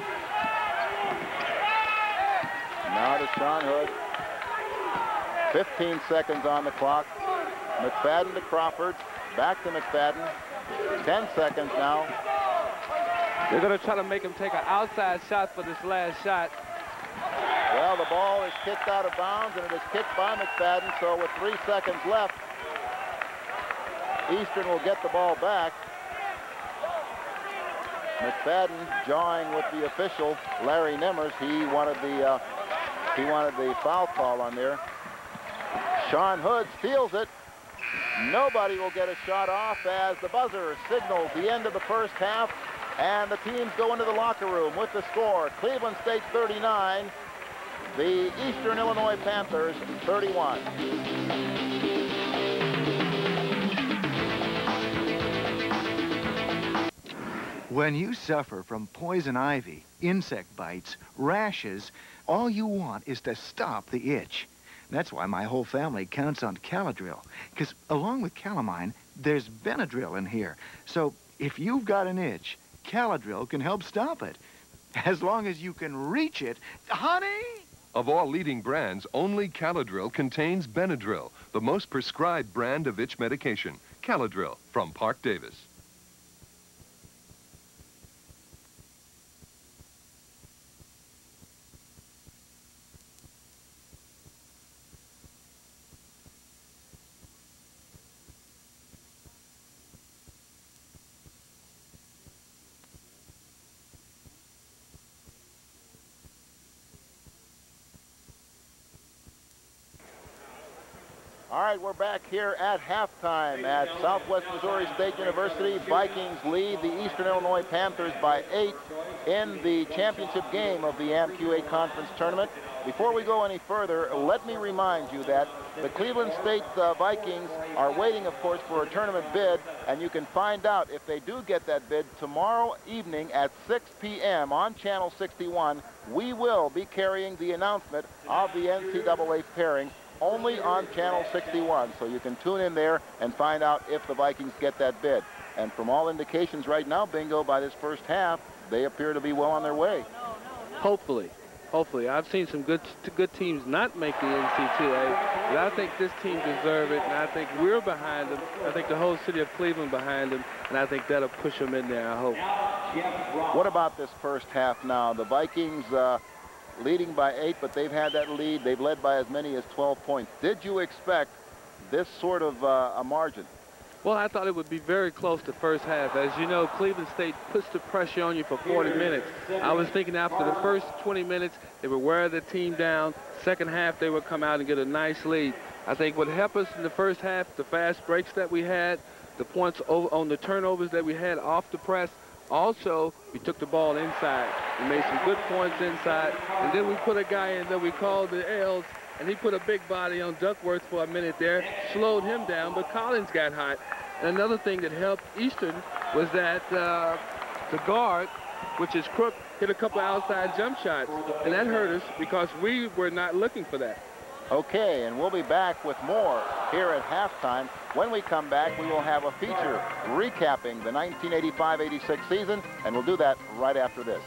Now to Sean Hood. 15 seconds on the clock. McFadden to Crawford. Back to McFadden. 10 seconds now. They're going to try to make him take an outside shot for this last shot. Well, the ball is kicked out of bounds, and it is kicked by McFadden. So with 3 seconds left, Eastern will get the ball back. McFadden jawing with the official, Larry Nemmers. He wanted the foul call on there. Sean Hood steals it. Nobody will get a shot off as the buzzer signals the end of the first half, and the teams go into the locker room with the score. Cleveland State 39, the Eastern Illinois Panthers 31. When you suffer from poison ivy, insect bites, rashes, all you want is to stop the itch. That's why my whole family counts on Caladril, because along with calamine, there's Benadryl in here. So if you've got an itch, Caladril can help stop it. As long as you can reach it, honey! Of all leading brands, only Caladril contains Benadryl, the most prescribed brand of itch medication. Caladril from Parke Davis. All right, we're back here at halftime at Southwest Missouri State University. Vikings lead the Eastern Illinois Panthers by 8 in the championship game of the AMQ8 Conference Tournament. Before we go any further, let me remind you that the Cleveland State Vikings are waiting, of course, for a tournament bid, and you can find out if they do get that bid tomorrow evening at 6 p.m. on Channel 61. We will be carrying the announcement of the NCAA pairing only on Channel 61, so you can tune in there and find out if the Vikings get that bid. And from all indications right now, Bingo, by this first half, they appear to be well on their way. Hopefully. Hopefully. I've seen some good teams not make the NCAA, but I think this team deserves it, and I think we're behind them. I think the whole city of Cleveland behind them, and I think that'll push them in there, I hope. What about this first half now? The Vikings leading by 8, but they've had that lead. They've led by as many as 12 points. Did you expect this sort of a margin? Well, I thought it would be very close to first half. As you know, Cleveland State puts the pressure on you for 40 minutes. I was thinking after the first 20 minutes, they would wear the team down. Second half, they would come out and get a nice lead. I think what helped us in the first half, the fast breaks that we had, the points on the turnovers that we had off the press. Also, we took the ball inside. We made some good points inside. And then we put a guy in that we called the L's, and he put a big body on Duckworth for a minute there, slowed him down, but Collins got hot. And another thing that helped Eastern was that the guard, which is Crook, hit a couple outside jump shots, and that hurt us because we were not looking for that. Okay, and we'll be back with more here at halftime. When we come back, we will have a feature recapping the 1985-86 season, and we'll do that right after this.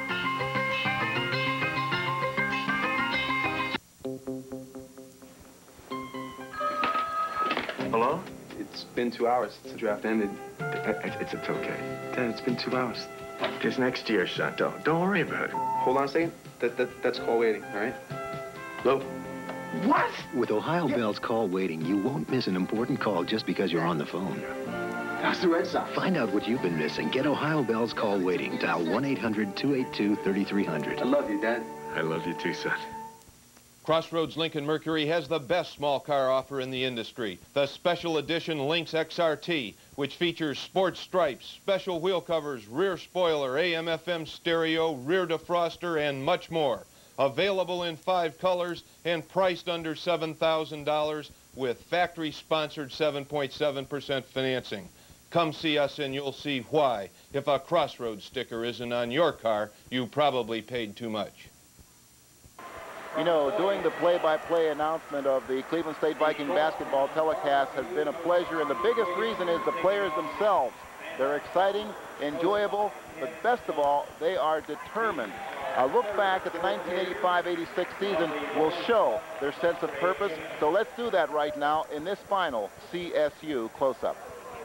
Hello? It's been 2 hours since the draft ended. It's okay. Dad, it's been 2 hours. It's next year, Chantal. Don't worry about it. Hold on a second. That's call waiting, all right? Hello? What? With Ohio Bell's call waiting, you won't miss an important call just because you're on the phone. How's the Red Sox? Find out what you've been missing. Get Ohio Bell's call waiting. Dial 1-800-282-3300. I love you, Dad. I love you too, son. Crossroads Lincoln Mercury has the best small car offer in the industry. The special edition Lynx XRT, which features sports stripes, special wheel covers, rear spoiler, AM/FM stereo, rear defroster, and much more. Available in 5 colors and priced under $7,000 with factory-sponsored 7.7% financing. Come see us and you'll see why. If a Crossroads sticker isn't on your car, you probably paid too much. You know, doing the play-by-play announcement of the Cleveland State Viking basketball telecast has been a pleasure, and the biggest reason is the players themselves. They're exciting, enjoyable, but best of all, they are determined. A look back at the 1985-86 season will show their sense of purpose, so let's do that right now in this final CSU close-up.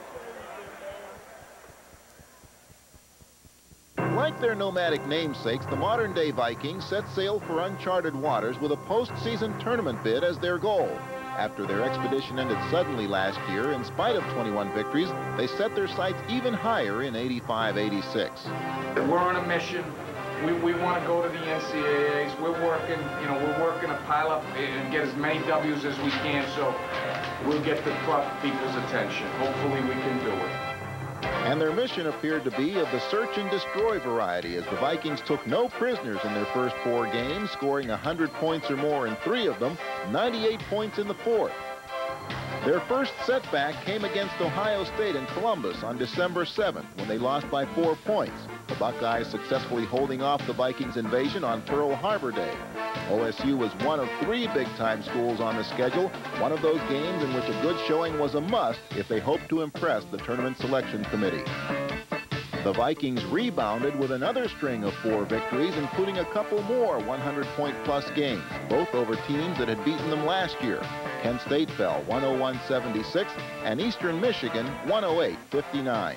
Like their nomadic namesakes, the modern-day Vikings set sail for uncharted waters with a postseason tournament bid as their goal. After their expedition ended suddenly last year, in spite of 21 victories, they set their sights even higher in 85-86. We're on a mission. We want to go to the NCAAs. We're working to pile up and get as many W's as we can, so we'll get the people's attention. Hopefully we can do it. And their mission appeared to be of the search and destroy variety, as the Vikings took no prisoners in their first 4 games, scoring 100 points or more in 3 of them, 98 points in the 4th. Their first setback came against Ohio State in Columbus on December 7th, when they lost by 4 points. The Buckeyes successfully holding off the Vikings' invasion on Pearl Harbor Day. OSU was one of 3 big-time schools on the schedule, one of those games in which a good showing was a must if they hoped to impress the tournament selection committee. The Vikings rebounded with another string of 4 victories, including a couple more 100-point-plus games, both over teams that had beaten them last year. Kent State fell 101-76, and Eastern Michigan 108-59.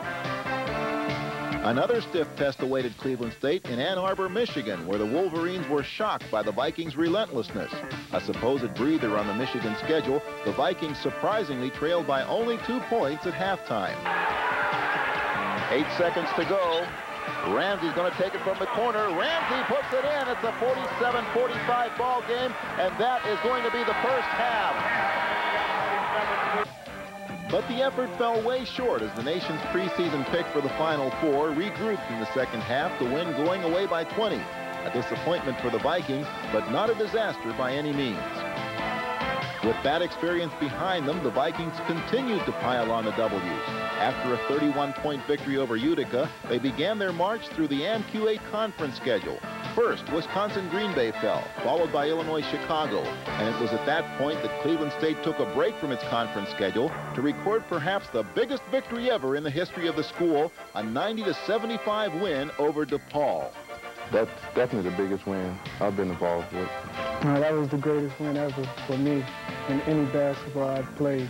Another stiff test awaited Cleveland State in Ann Arbor, Michigan, where the Wolverines were shocked by the Vikings' relentlessness. A supposed breather on the Michigan schedule, the Vikings surprisingly trailed by only 2 points at halftime. 8 seconds to go. Ramsey's going to take it from the corner. Ramsey puts it in. It's a 47-45 ball game, and that is going to be the first half. But the effort fell way short as the nation's preseason pick for the Final Four regrouped in the second half, the win going away by 20. A disappointment for the Vikings, but not a disaster by any means. With that experience behind them, the Vikings continued to pile on the W's. After a 31-point victory over Utica, they began their march through the AMQ8 conference schedule. First, Wisconsin-Green Bay fell, followed by Illinois-Chicago, and it was at that point that Cleveland State took a break from its conference schedule to record perhaps the biggest victory ever in the history of the school, a 90-75 win over DePaul. That's definitely the biggest win I've been involved with. That was the greatest win ever for me in any basketball I've played.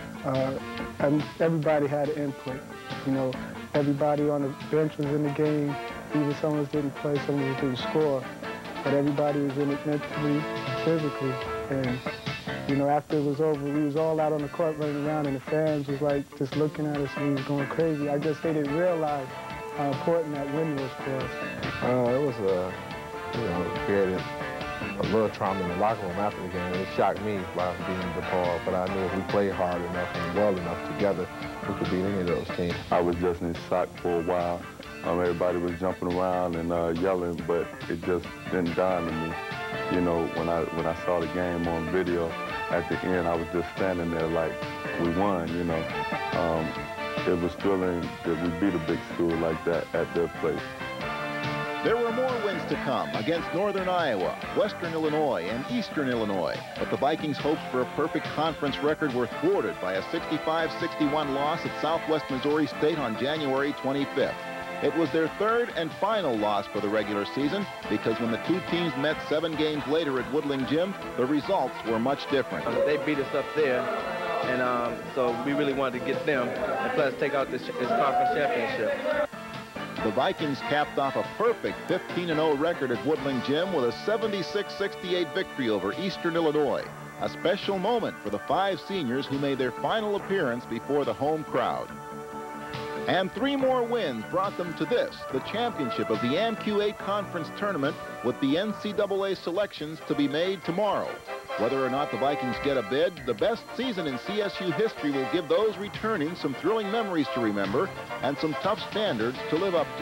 And everybody had input. You know, everybody on the bench was in the game. Even some of us didn't play, some of us didn't score. But everybody was in it mentally and physically. And, you know, after it was over, we was all out on the court running around, and the fans was like just looking at us and we was going crazy. I guess they didn't realize how important that win was for us. It was created a little trauma in the locker room after the game. It shocked me by being DePaul, but I knew if we played hard enough and well enough together, we could beat any of those teams. I was just in shock for a while. Everybody was jumping around and yelling, but it just didn't dawn on me. You know, when I saw the game on video at the end, I was just standing there like, we won, you know. It was thrilling that we beat a big school like that at their place. There were more wins to come against Northern Iowa, Western Illinois, and Eastern Illinois. But the Vikings' hopes for a perfect conference record were thwarted by a 65-61 loss at Southwest Missouri State on January 25th. It was their third and final loss for the regular season because when the two teams met 7 games later at Woodling Gym, the results were much different. They beat us up there, and so we really wanted to get them and plus take out this conference championship. The Vikings capped off a perfect 15-0 record at Woodling Gym with a 76-68 victory over Eastern Illinois. A special moment for the 5 seniors who made their final appearance before the home crowd. And 3 more wins brought them to this, the championship of the AMQ8 Conference Tournament, with the NCAA selections to be made tomorrow. Whether or not the Vikings get a bid, the best season in CSU history will give those returning some thrilling memories to remember and some tough standards to live up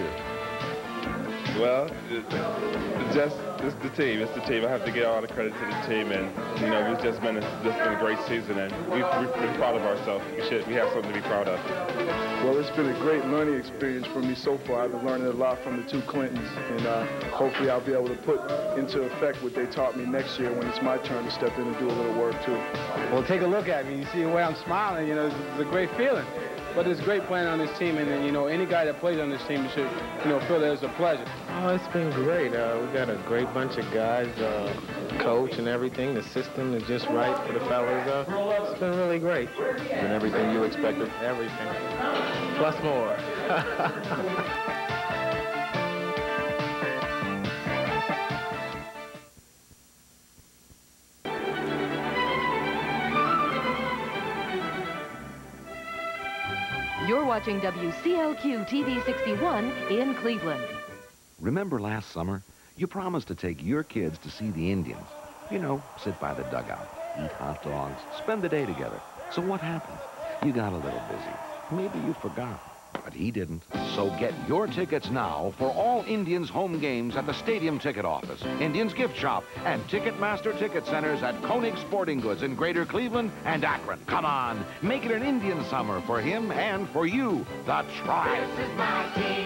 to. Well, it's the team. It's the team. I have to give all the credit to the team, and you know, it's just been a great season, and we're pretty proud of ourselves. We have something to be proud of. Well, it's been a great learning experience for me so far. I've been learning a lot from the 2 Clintons, and hopefully I'll be able to put into effect what they taught me next year when it's my turn to step in and do a little work too. Well, take a look at me. You see the way I'm smiling. You know, it's a great feeling. But it's great playing on this team, and you know, any guy that plays on this team should, you know, feel that it's a pleasure. Oh, it's been great. We got a great bunch of guys, coach and everything. The system is just right for the fellas. It's been really great. And everything you expected? Everything. Plus more. You're watching WCLQ TV 61 in Cleveland. Remember last summer? You promised to take your kids to see the Indians. You know, sit by the dugout, eat hot dogs, spend the day together. So what happened? You got a little busy. Maybe you forgot. But he didn't. So get your tickets now for all Indians home games at the Stadium Ticket Office, Indians Gift Shop, and Ticketmaster Ticket Centers at Koenig Sporting Goods in Greater Cleveland and Akron. Come on, make it an Indian summer for him and for you, the Tribe. This is my team.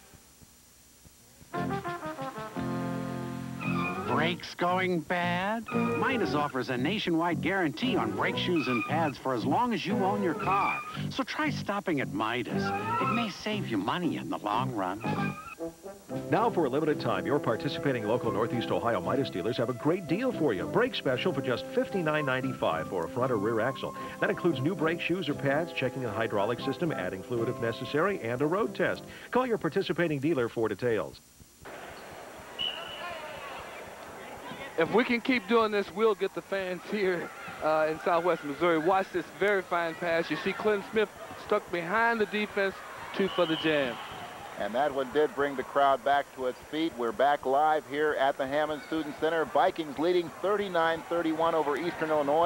Brakes going bad? Midas offers a nationwide guarantee on brake shoes and pads for as long as you own your car. So try stopping at Midas. It may save you money in the long run. Now, for a limited time, your participating local Northeast Ohio Midas dealers have a great deal for you. Brake special for just $59.95 for a front or rear axle. That includes new brake shoes or pads, checking the hydraulic system, adding fluid if necessary, and a road test. Call your participating dealer for details. If we can keep doing this, we'll get the fans here in Southwest Missouri. Watch this very fine pass. You see Clinton Smith stuck behind the defense, 2 for the jam. And that one did bring the crowd back to its feet. We're back live here at the Hammond Student Center. Vikings leading 39-31 over Eastern Illinois.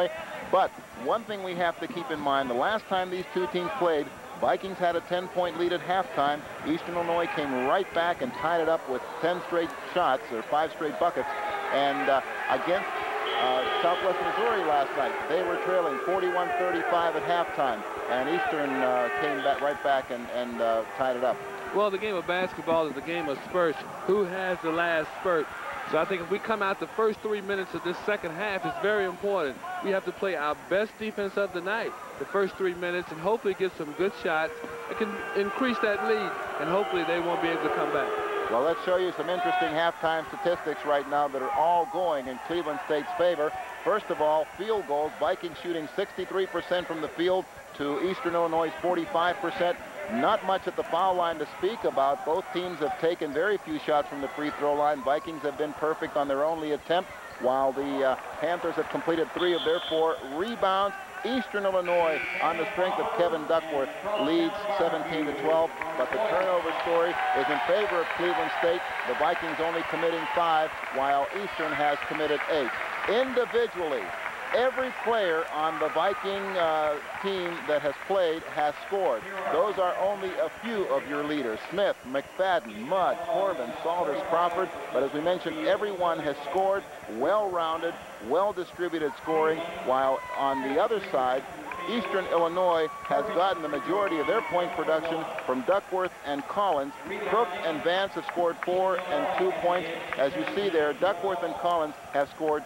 But one thing we have to keep in mind, the last time these two teams played, Vikings had a 10-point lead at halftime. Eastern Illinois came right back and tied it up with 10 straight shots, or 5 straight buckets. And against Southwest Missouri last night, they were trailing 41-35 at halftime. And Eastern came back right back and tied it up. Well, the game of basketball is a game of spurts. Who has the last spurt? So I think if we come out the first 3 minutes of this second half, it's very important. We have to play our best defense of the night, the first 3 minutes, and hopefully get some good shots that can increase that lead, and hopefully they won't be able to come back. Well, let's show you some interesting halftime statistics right now that are all going in Cleveland State's favor. First of all, field goals. Vikings shooting 63% from the field to Eastern Illinois' 45%. Not much at the foul line to speak about. Both teams have taken very few shots from the free throw line. Vikings have been perfect on their only attempt, while the Panthers have completed 3 of their 4 rebounds. Eastern Illinois, on the strength of Kevin Duckworth, leads 17-12, but the turnover story is in favor of Cleveland State. The Vikings only committing 5, while Eastern has committed 8. Individually, every player on the Viking team that has played has scored. Those are only a few of your leaders: Smith, McFadden, Mudd, Corbin, Salters, Crawford. But as we mentioned, everyone has scored, well-rounded, well-distributed scoring, while on the other side, Eastern Illinois has gotten the majority of their point production from Duckworth and Collins. Crook and Vance have scored 4 and 2 points. As you see there, Duckworth and Collins have scored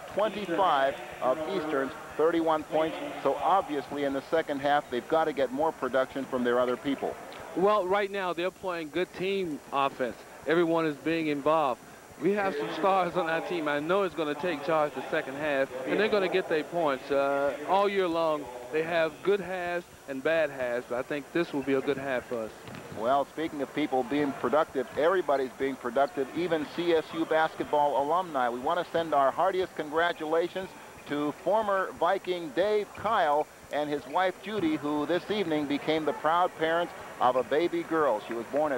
25 of Eastern's 31 points. So obviously in the second half, they've got to get more production from their other people. Well, right now they're playing good team offense. Everyone is being involved. We have some stars on our team. I know it's going to take charge the second half, and they're going to get their points all year long. They have good halves and bad halves, but I think this will be a good half for us. Well, speaking of people being productive, everybody's being productive, even CSU basketball alumni. We want to send our heartiest congratulations to former Viking Dave Kyle and his wife Judy, who this evening became the proud parents of a baby girl. She was born at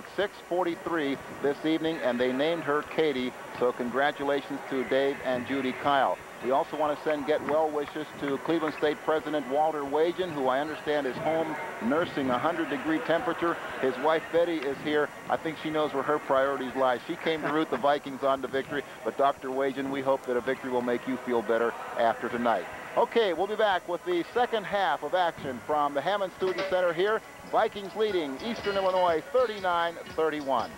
6:43 this evening, and they named her Katie. So congratulations to Dave and Judy Kyle. We also want to send get well wishes to Cleveland State President Walter Wagen, who I understand is home nursing 100-degree temperature. His wife Betty is here. I think she knows where her priorities lie. She came to root the Vikings on to victory. But Dr. Wagen, we hope that a victory will make you feel better after tonight. Okay, we'll be back with the second half of action from the Hammond Student Center here. Vikings leading Eastern Illinois 39-31.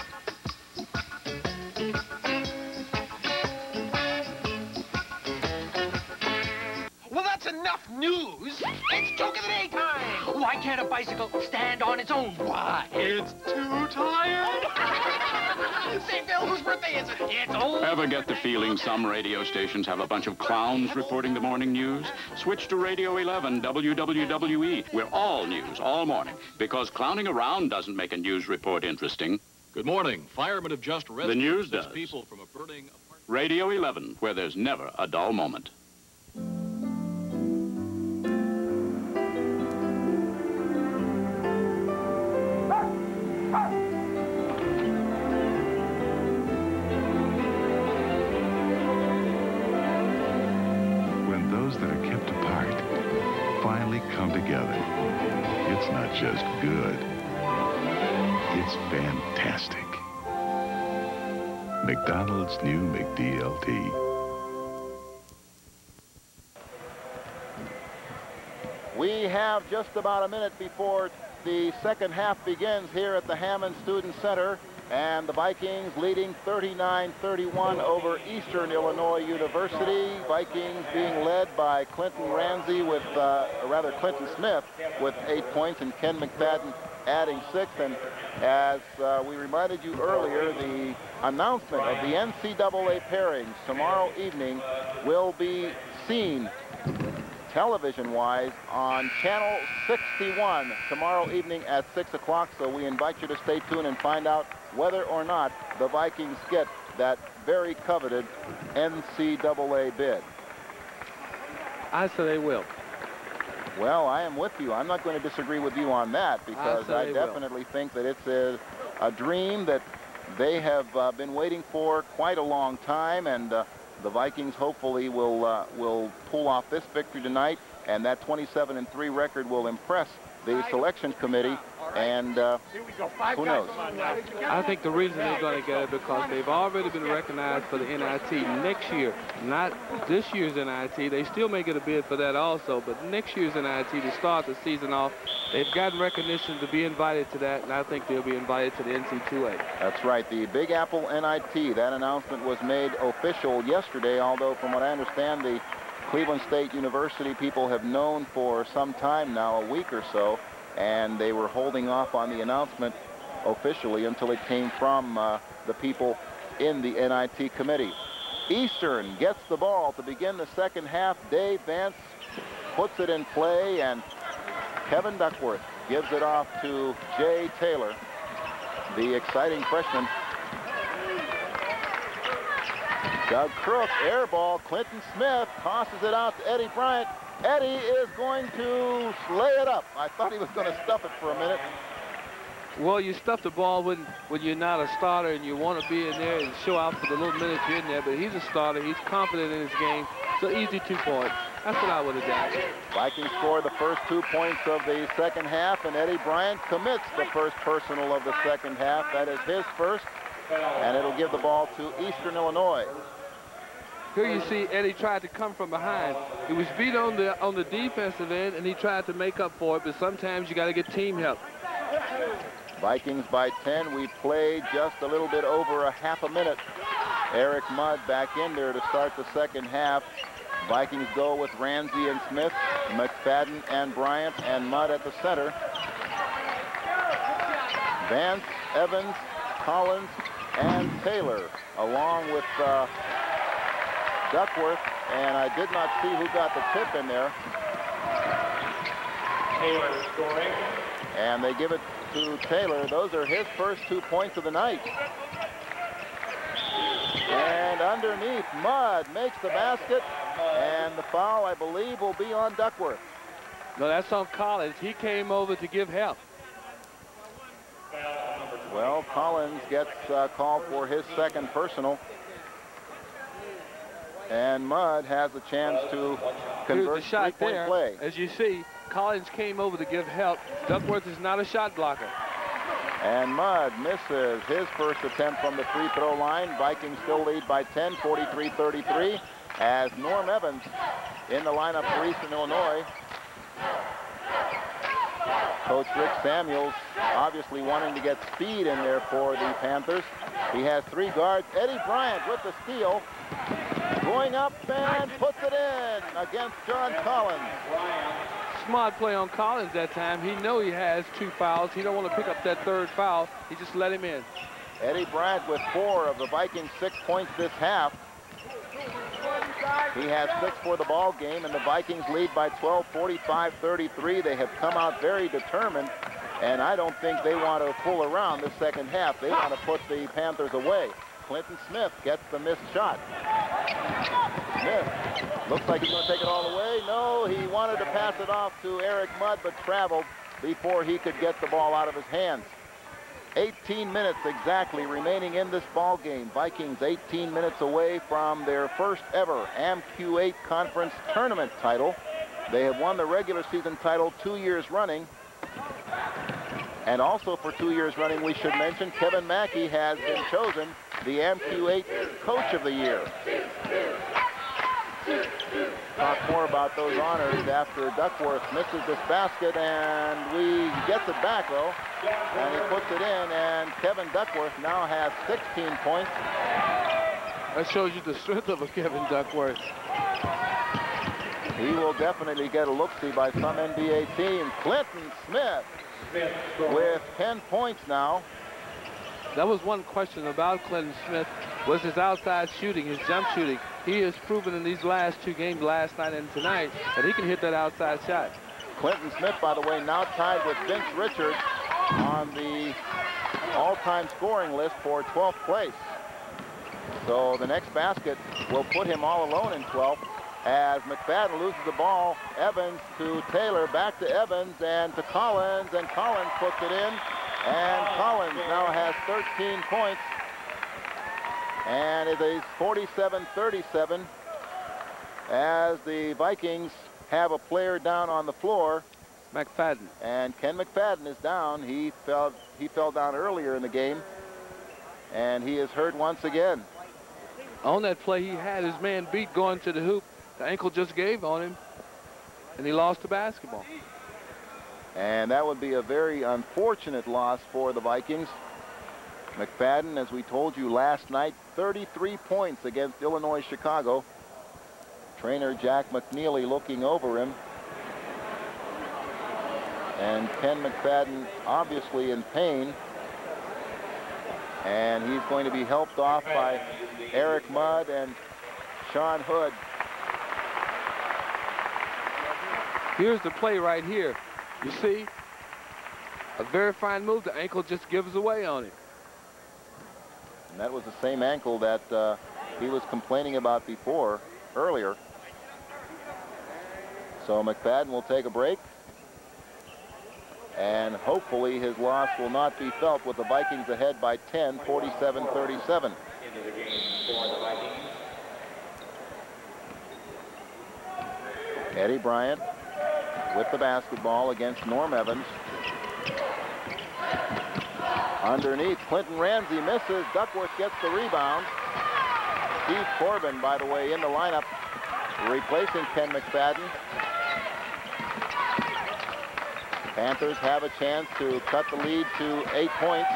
Well, that's enough news. It's joke of the day time. Why can't a bicycle stand on its own? Why? It's too tired. Say, Bill, whose birthday is it? It's old. Ever get the feeling some radio stations have a bunch of clowns reporting the morning news? Switch to Radio 11 WWWE. We're all news all morning, because clowning around doesn't make a news report interesting. Good morning. Firemen have just rescued The news 6 does. people from a burning apartment. Radio 11, where there's never a dull moment. When those that are kept apart finally come together, it's not just good, it's fantastic. McDonald's new McDLT. We have just about a minute before the second half begins here at the Hammond Student Center, and the Vikings leading 39-31 over Eastern Illinois University. Vikings being led by Clinton Ramsey with, Clinton Smith with 8 points, and Ken McFadden adding 6. And as we reminded you earlier, the announcement of the NCAA pairings tomorrow evening will be seen television-wise on Channel 61 tomorrow evening at 6 o'clock. So we invite you to stay tuned and find out whether or not the Vikings get that very coveted NCAA bid. I say they will. Well, I am with you. I'm not going to disagree with you on that, because I definitely think that it's a dream that they have been waiting for quite a long time, and the Vikings hopefully will pull off this victory tonight, and that 27-3 record will impress the selection committee, and who knows? I think the reason they're going to get it because they've already been recognized for the NIT next year, not this year's NIT. They still may get a bid for that also, but next year's NIT to start the season off, they've gotten recognition to be invited to that, and I think they'll be invited to the NC2A. That's right, the Big Apple NIT. That announcement was made official yesterday, although from what I understand, the Cleveland State University people have known for some time now, a week or so, and they were holding off on the announcement officially until it came from the people in the NIT committee. Eastern gets the ball to begin the second half. Dave Vance puts it in play, and Kevin Duckworth gives it off to Jay Taylor, the exciting freshman. Doug Crook, air ball. Clinton Smith tosses it out to Eddie Bryant. Eddie is going to lay it up. I thought he was going to stuff it for a minute. Well, you stuff the ball when you're not a starter and you want to be in there and show out for the little minutes you're in there, but he's a starter. He's confident in his game. So easy 2 points. That's what I would have done. Vikings score the first 2 points of the second half, and Eddie Bryant commits the first personal of the second half. That is his first, and it'll give the ball to Eastern Illinois. Here you see Eddie tried to come from behind. He was beat on the defensive end, and he tried to make up for it, but sometimes you got to get team help. Vikings by 10. We played just a little bit over a half a minute. Eric Mudd back in there to start the second half. Vikings go with Ramsey and Smith, McFadden and Bryant, and Mudd at the center. Vance, Evans, Collins, and Taylor, along with Duckworth, and I did not see who got the tip in there. Taylor scoring. And they give it to Taylor. Those are his first 2 points of the night. And underneath, Mudd makes the basket, and the foul, I believe, will be on Duckworth. No, that's on Collins. He came over to give help. Well, Collins gets called for his second personal. And Mudd has a chance to convert the shot three-point there. play. As you see, Collins came over to give help. Duckworth is not a shot blocker. And Mudd misses his first attempt from the free throw line. Vikings still lead by 10, 43-33, as Norm Evans in the lineup for Eastern Illinois. Coach Rick Samuels obviously wanting to get speed in there for the Panthers. He has 3 guards. Eddie Bryant with the steal. Going up and puts it in against John Collins. Smart play on Collins that time. He know he has 2 fouls. He don't want to pick up that 3rd foul. He just let him in. Eddie Bryant with 4 of the Vikings' 6 points this half. He has 6 for the ball game, and the Vikings lead by 12, 45-33. They have come out very determined, and I don't think they want to fool around this second half. They want to put the Panthers away. Clinton Smith gets the missed shot. Smith looks like he's going to take it all the way. No, he wanted to pass it off to Eric Mudd, but traveled before he could get the ball out of his hands. 18 minutes exactly remaining in this ball game. Vikings 18 minutes away from their first ever AMQ8 Conference Tournament title. They have won the regular season title 2 years running. And also for 2 years running, we should mention Kevin Mackey has been chosen the AMQ8 Coach of the Year. Talk more about those honors after Duckworth misses this basket, and he gets it back, though, and he puts it in, and Kevin Duckworth now has 16 points. That shows you the strength of a Kevin Duckworth. He will definitely get a look-see by some NBA team. Clinton Smith with 10 points now. That was one question about Clinton Smith, was his outside shooting, his jump shooting. He has proven in these last 2 games, last night and tonight, that he can hit that outside shot. Clinton Smith, by the way, now tied with Vince Richards on the all-time scoring list for 12th place. So the next basket will put him all alone in 12th as McFadden loses the ball. Evans to Taylor, back to Evans and to Collins, and Collins puts it in. And Collins now has 13 points. And it is 47-37 as the Vikings have a player down on the floor. McFadden. And Ken McFadden is down. He fell down earlier in the game, and he is hurt once again. On that play, he had his man beat going to the hoop. The ankle just gave on him, and he lost the basketball. And that would be a very unfortunate loss for the Vikings. McFadden, as we told you last night, 33 points against Illinois Chicago. Trainer Jack McNeely looking over him. And Ken McFadden obviously in pain. And he's going to be helped off by Eric Mudd and Sean Hood. Here's the play right here. You see, a very fine move. The ankle just gives away on him. And that was the same ankle that he was complaining about earlier. So McFadden will take a break. And hopefully his loss will not be felt with the Vikings ahead by 10, 47-37. Eddie Bryant with the basketball against Norm Evans. Underneath, Clinton Ramsey misses. Duckworth gets the rebound. Steve Corbin, by the way, in the lineup, replacing Ken McFadden. Panthers have a chance to cut the lead to 8 points.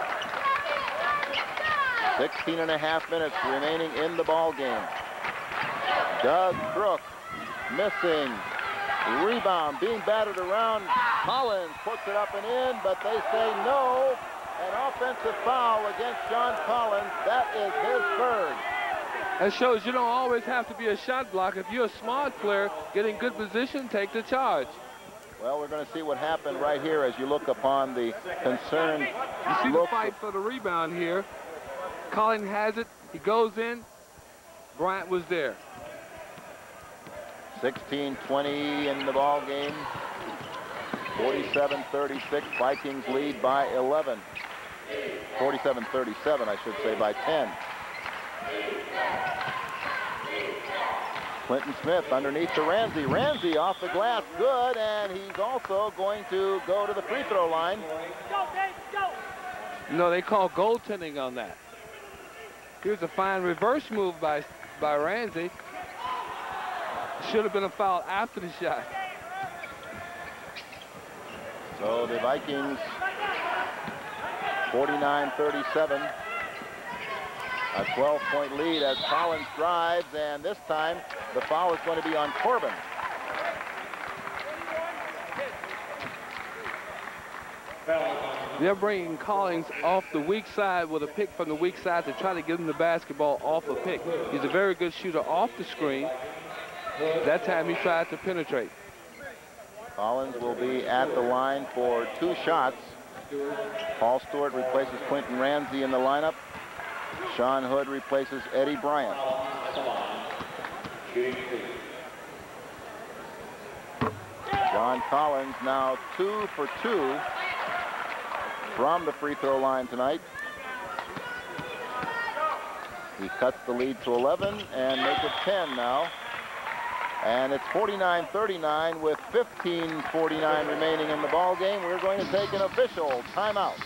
16.5 minutes remaining in the ball game. Doug Crook missing. Rebound being battered around. Collins puts it up and in, but they say no. An offensive foul against John Collins. That is his third. That shows you don't always have to be a shot blocker. If you're a smart player, get in good position, take the charge. Well, we're going to see what happened right here as you look upon the concerned You see the fight for the rebound here. Collins has it. He goes in. Bryant was there. 16-20 in the ball game. 47-36. Vikings lead by 11. 47-37, I should say, by 10. Clinton Smith underneath to Ramsey. Ramsey off the glass, good, and he's also going to go to the free throw line. No, they call goaltending on that. Here's a fine reverse move by Ramsey. Should have been a foul after the shot. So the Vikings, 49-37. A 12-point lead as Collins drives, and this time the foul is going to be on Corbin. They're bringing Collins off the weak side with a pick from the weak side to try to get him the basketball off a pick. He's a very good shooter off the screen. That time he tried to penetrate. Collins will be at the line for 2 shots. Paul Stewart replaces Clinton Ramsey in the lineup. Sean Hood replaces Eddie Bryant. John Collins now 2 for 2 from the free throw line tonight. He cuts the lead to 11 and makes it 10 now. And it's 49-39 with 15:49 remaining in the ball game. We're going to take an official timeout.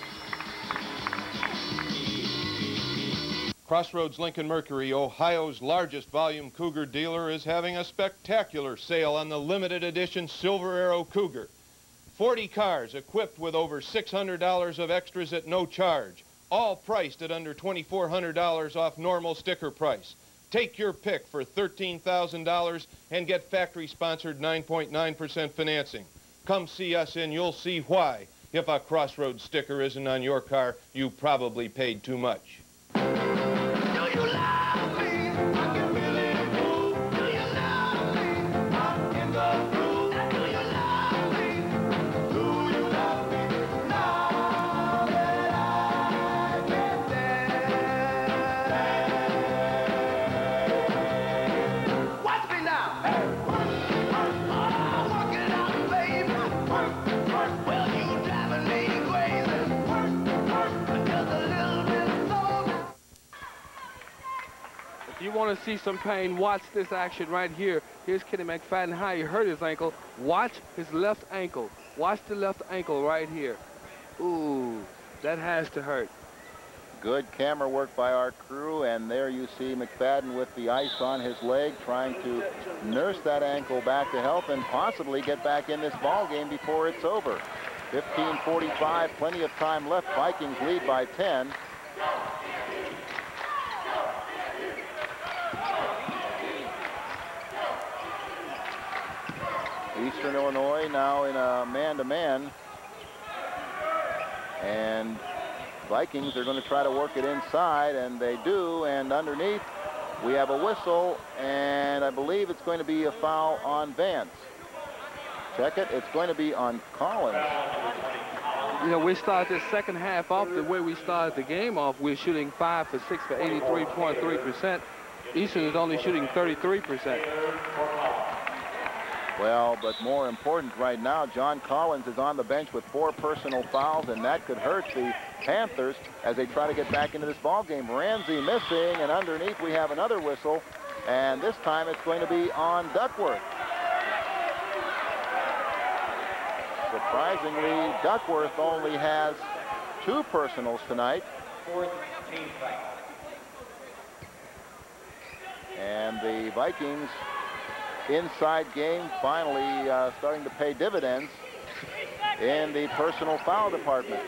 Crossroads Lincoln Mercury, Ohio's largest volume Cougar dealer, is having a spectacular sale on the limited edition Silver Arrow Cougar. 40 cars equipped with over $600 of extras at no charge, all priced at under $2,400 off normal sticker price. Take your pick for $13,000 and get factory-sponsored 9.9% financing. Come see us and you'll see why. If a Crossroads sticker isn't on your car, you probably paid too much. Well, you driving me crazy. Just a little bit slow. you want to see some pain, watch this action right here. Here's Kenny McFadden, how he hurt his ankle. Watch his left ankle. Watch the left ankle right here. Ooh, that has to hurt. Good camera work by our crew, and there you see McFadden with the ice on his leg, trying to nurse that ankle back to health and possibly get back in this ball game before it's over. 15:45, plenty of time left. Vikings lead by 10. Eastern Illinois now in a man-to-man. And Vikings are going to try to work it inside, and they do. And underneath, we have a whistle, and I believe it's going to be a foul on Vance. Check it. It's going to be on Collins. You know, we started this second half off the way we started the game off. We're shooting 5 for 6 for 83.3%. Eastern is only shooting 33%. Well, but more important right now, John Collins is on the bench with 4 personal fouls, and that could hurt the Panthers as they try to get back into this ball game. Ramsey missing, and underneath we have another whistle, and this time it's going to be on Duckworth. Surprisingly, Duckworth only has 2 personals tonight. And the Vikings inside game finally starting to pay dividends in the personal foul department.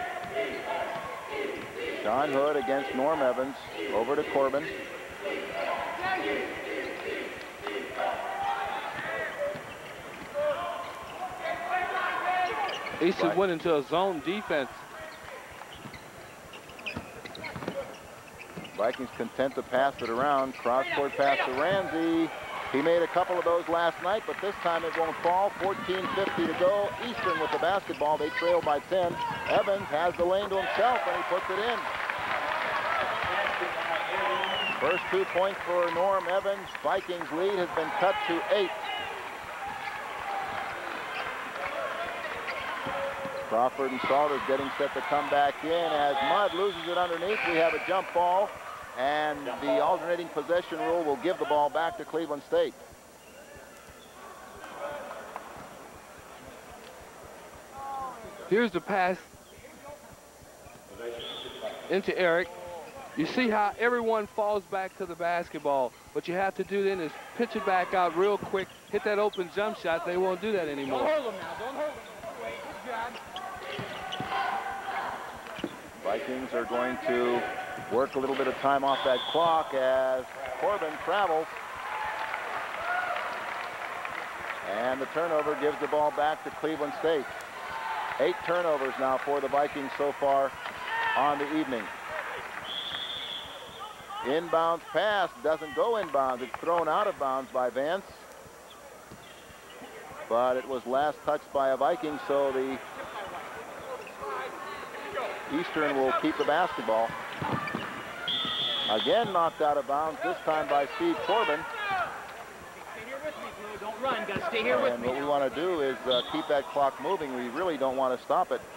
John Hood against Norm Evans. Over to Corbin. Eastern went into a zone defense. Vikings content to pass it around. Cross-court pass to Ramsey. He made a couple of those last night, but this time it won't fall. 14:50 to go. Eastern with the basketball. They trail by 10. Evans has the lane to himself, and he puts it in. First 2 points for Norm Evans. Vikings lead has been cut to 8. Crawford and Salters getting set to come back in as Mudd loses it underneath. We have a jump ball, and the alternating possession rule will give the ball back to Cleveland State. Here's the pass into Eric. You see how everyone falls back to the basketball. What you have to do then is pitch it back out real quick, hit that open jump shot. They won't do that anymore. Don't hold them now. Don't hold them. Good job. Vikings are going to work a little bit of time off that clock as Corbin travels. And the turnover gives the ball back to Cleveland State. 8 turnovers now for the Vikings so far on the evening. Inbounds pass doesn't go inbounds. It's thrown out of bounds by Vance. But it was last touched by a Viking, so the Eastern will keep the basketball. Again knocked out of bounds, this time by Steve Corbin. Stay here with me, Blue. Don't run. Got to stay here with And me. what we want to do is keep that clock moving. We really don't want to stop it.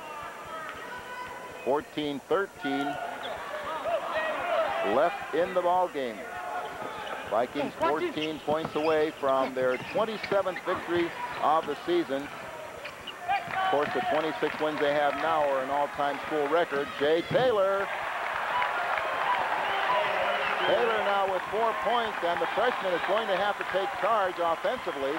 14-13 left in the ball game. Vikings 14 points away from their 27th victory of the season. Of course, the 26 wins they have now are an all-time school record. Jay Taylor. Taylor now with 4 points, and the freshman is going to have to take charge offensively.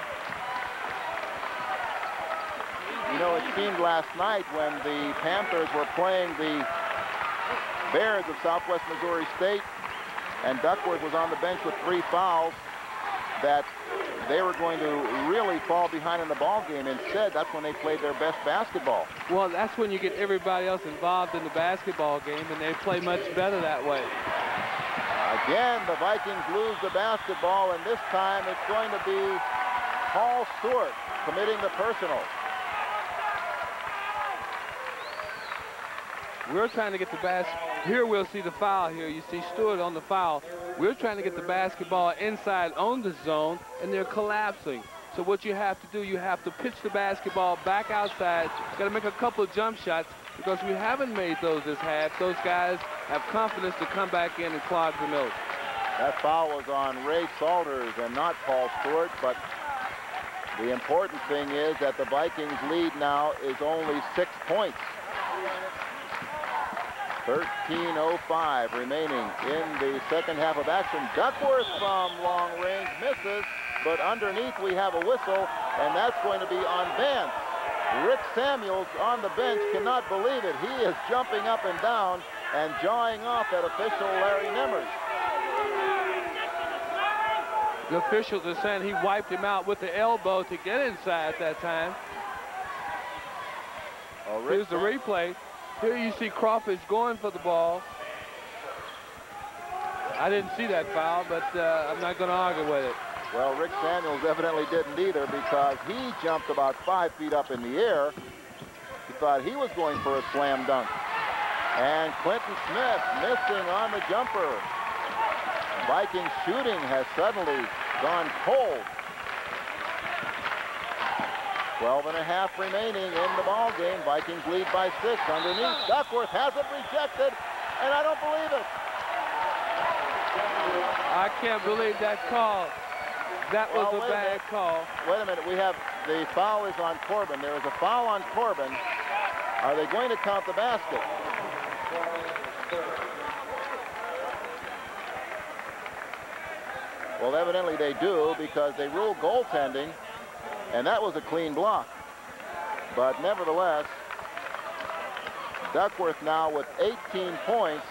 You know, it seemed last night when the Panthers were playing the Bears of Southwest Missouri State, and Duckworth was on the bench with 3 fouls, that they were going to really fall behind in the ball game. Instead, that's when they played their best basketball. Well, that's when you get everybody else involved in the basketball game, and they play much better that way. Again, the Vikings lose the basketball, and this time it's going to be Paul Stewart committing the personal. We're trying to get the here we'll see the foul here. You see Stewart on the foul. We're trying to get the basketball inside on the zone, and they're collapsing. So what you have to do, you have to pitch the basketball back outside. You got to make a couple of jump shots because we haven't made those this half. Those guys have confidence to come back in and clog the nose. That foul was on Ray Salters and not Paul Stewart, but the important thing is that the Vikings lead now is only 6 points. 13:05 remaining in the second half of action. Duckworth from long range misses, but underneath we have a whistle, and that's going to be on Vance. Rick Samuels on the bench cannot believe it. He is jumping up and down and jawing off at official Larry Nemmers. The officials are saying he wiped him out with the elbow to get inside that time. Oh, here's the replay. Here you see Crawford's going for the ball. I didn't see that foul, but I'm not going to argue with it. Well, Rick Samuels evidently didn't either, because he jumped about 5 feet up in the air. He thought he was going for a slam dunk. And Clinton Smith missing on the jumper. Viking shooting has suddenly gone cold. 12.5 remaining in the ball game. Vikings lead by 6 underneath. Duckworth has it rejected, and I don't believe it. I can't believe that call. That was a bad call. Wait a minute. We have the foul is on Corbin. There is a foul on Corbin. Are they going to count the basket? Well, evidently they do, because they rule goaltending, and that was a clean block. But nevertheless, Duckworth now with 18 points,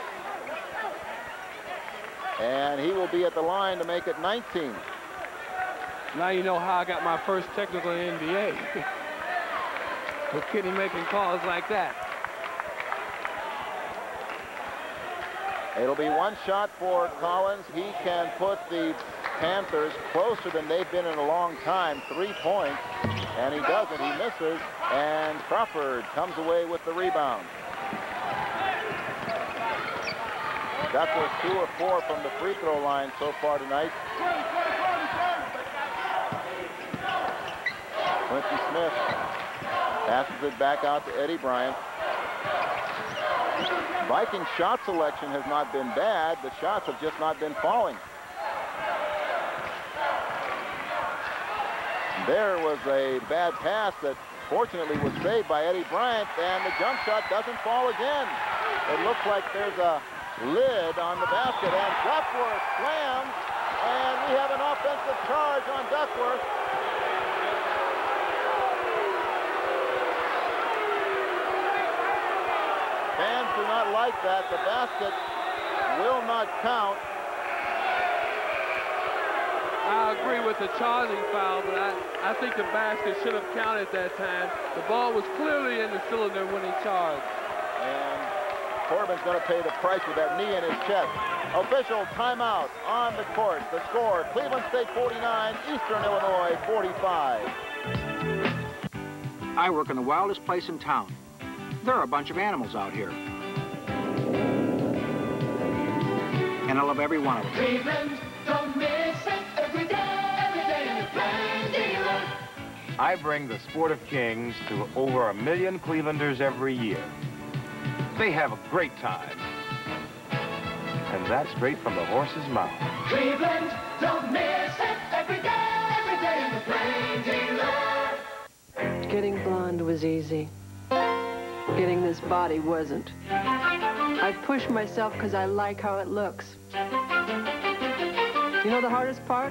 and he will be at the line to make it 19. Now you know how I got my first technical in the NBA. With Kenny making calls like that. It'll be one shot for Collins. He can put the Panthers closer than they've been in a long time, 3 points, and he doesn't. He misses, and Crawford comes away with the rebound. Duckworth 2 of 4 from the free throw line so far tonight. Quincy Smith passes it back out to Eddie Bryant. Viking shot selection has not been bad. The shots have just not been falling. There was a bad pass that fortunately was saved by Eddie Bryant, and the jump shot doesn't fall again. It looks like there's a lid on the basket, and Duckworth slams, and we have an offensive charge on Duckworth. Fans do not like that. The basket will not count. I agree with the charging foul, but I think the basket should have counted that time. The ball was clearly in the cylinder when he charged. And Corbin's going to pay the price with that knee in his chest. Official timeout on the court. The score, Cleveland State 49, Eastern Illinois 45. I work in the wildest place in town. There are a bunch of animals out here. And I love every one of them. Cleveland, don't miss it. Every day in the Plain Dealer. I bring the Sport of Kings to over 1 million Clevelanders every year. They have a great time. And that's straight from the horse's mouth. Cleveland, don't miss it. Every day in the Plain Dealer. Getting blonde was easy. Getting this body wasn't. I push myself because I like how it looks. You know the hardest part?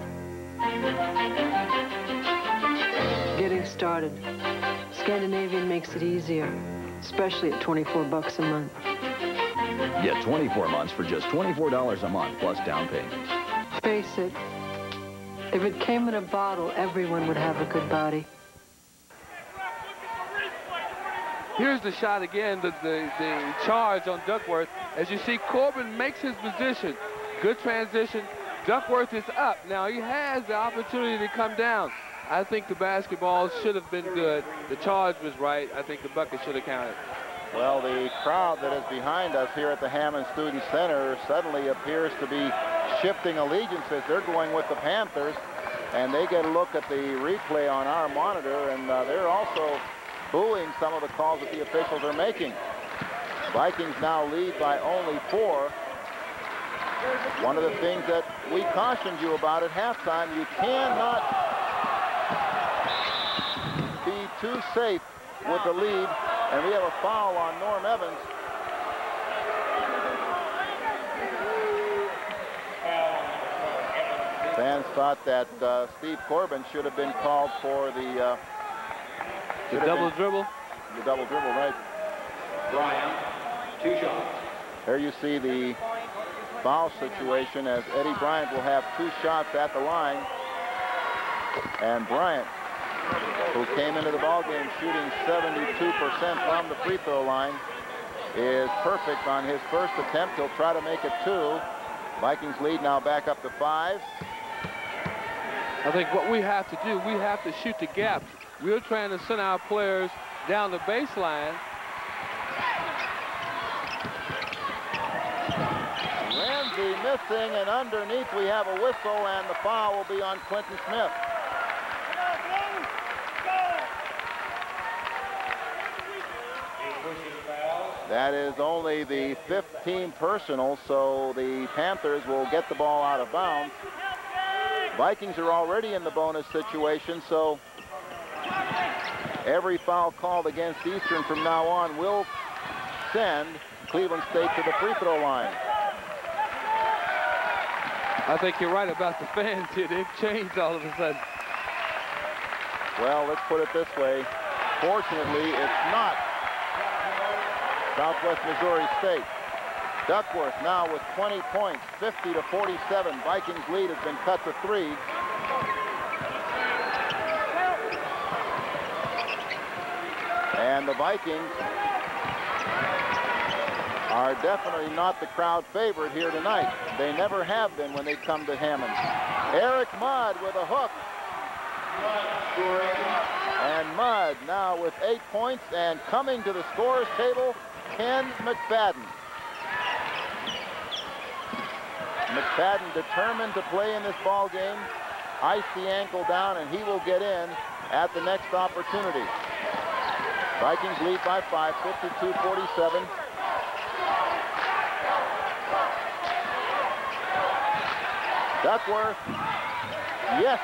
Getting started. Scandinavian makes it easier, especially at $24 a month. Get 24 months for just $24 a month plus down payment. Face it, if it came in a bottle, everyone would have a good body. Here's the shot again, the charge on Duckworth. As you see, Corbin makes his position. Good transition. Duckworth is up. Now he has the opportunity to come down. I think the basketball should have been good. The charge was right. I think the bucket should have counted. Well, the crowd that is behind us here at the Hammond Student Center suddenly appears to be shifting allegiances. They're going with the Panthers, and they get a look at the replay on our monitor, and they're also booing some of the calls that the officials are making. Vikings now lead by only 4. One of the things that we cautioned you about at halftime, you cannot be too safe with the lead. And we have a foul on Norm Evans. Fans thought that Steve Corbin should have been called for the double dribble. The double dribble, right? Bryant, 2 shots. There you see the foul situation as Eddie Bryant will have 2 shots at the line. And Bryant, who came into the ballgame shooting 72% from the free throw line, is perfect on his first attempt. He'll try to make it 2. Vikings lead now back up to 5. I think what we have to do, we have to shoot the gaps. We're trying to send our players down the baseline. Ramsey missing, and underneath we have a whistle, and the foul will be on Quentin Smith. That is only the 15th personal, so the Panthers will get the ball out of bounds. Vikings are already in the bonus situation, so every foul called against Eastern from now on will send Cleveland State to the free throw line. I think you're right about the fans here. They've changed all of a sudden. Well, let's put it this way. Fortunately, it's not Southwest Missouri State. Duckworth now with 20 points, 50-47. Vikings lead has been cut to 3. And the Vikings are definitely not the crowd favorite here tonight. They never have been when they come to Hammond. Eric Mudd with a hook. And Mudd now with 8 points, and coming to the scorer's table, Ken McFadden. McFadden determined to play in this ball game, ice the ankle down, and he will get in at the next opportunity. Vikings lead by 5, 52-47. Duckworth, yes.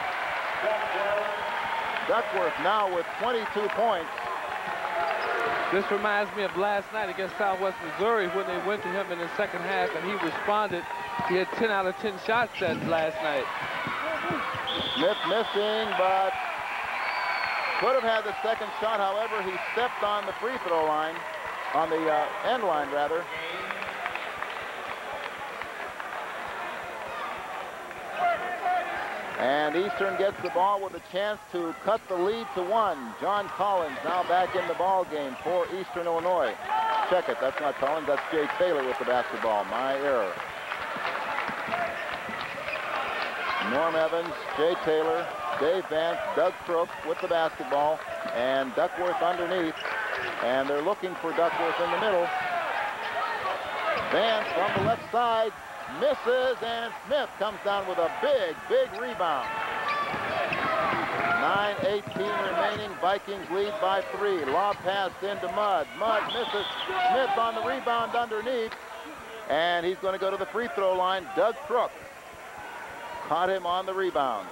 Duckworth now with 22 points. This reminds me of last night against Southwest Missouri when they went to him in the second half and he responded. He had 10 out of 10 shots that last night. Smith missing, but could have had the second shot. However, he stepped on the free throw line, on the end line rather. And Eastern gets the ball with a chance to cut the lead to 1. John Collins now back in the ball game for Eastern Illinois. Check it, that's not Collins, that's Jay Taylor with the basketball. My error. Norm Evans, Jay Taylor, Dave Vance, Doug Crook with the basketball, and Duckworth underneath. And they're looking for Duckworth in the middle. Vance from the left side. Misses, and Smith comes down with a big, big rebound. 9:18 remaining. Vikings lead by 3. Lob passed into Mudd. Mudd misses. Smith on the rebound underneath. And he's going to go to the free throw line. Doug Crook caught him on the rebound.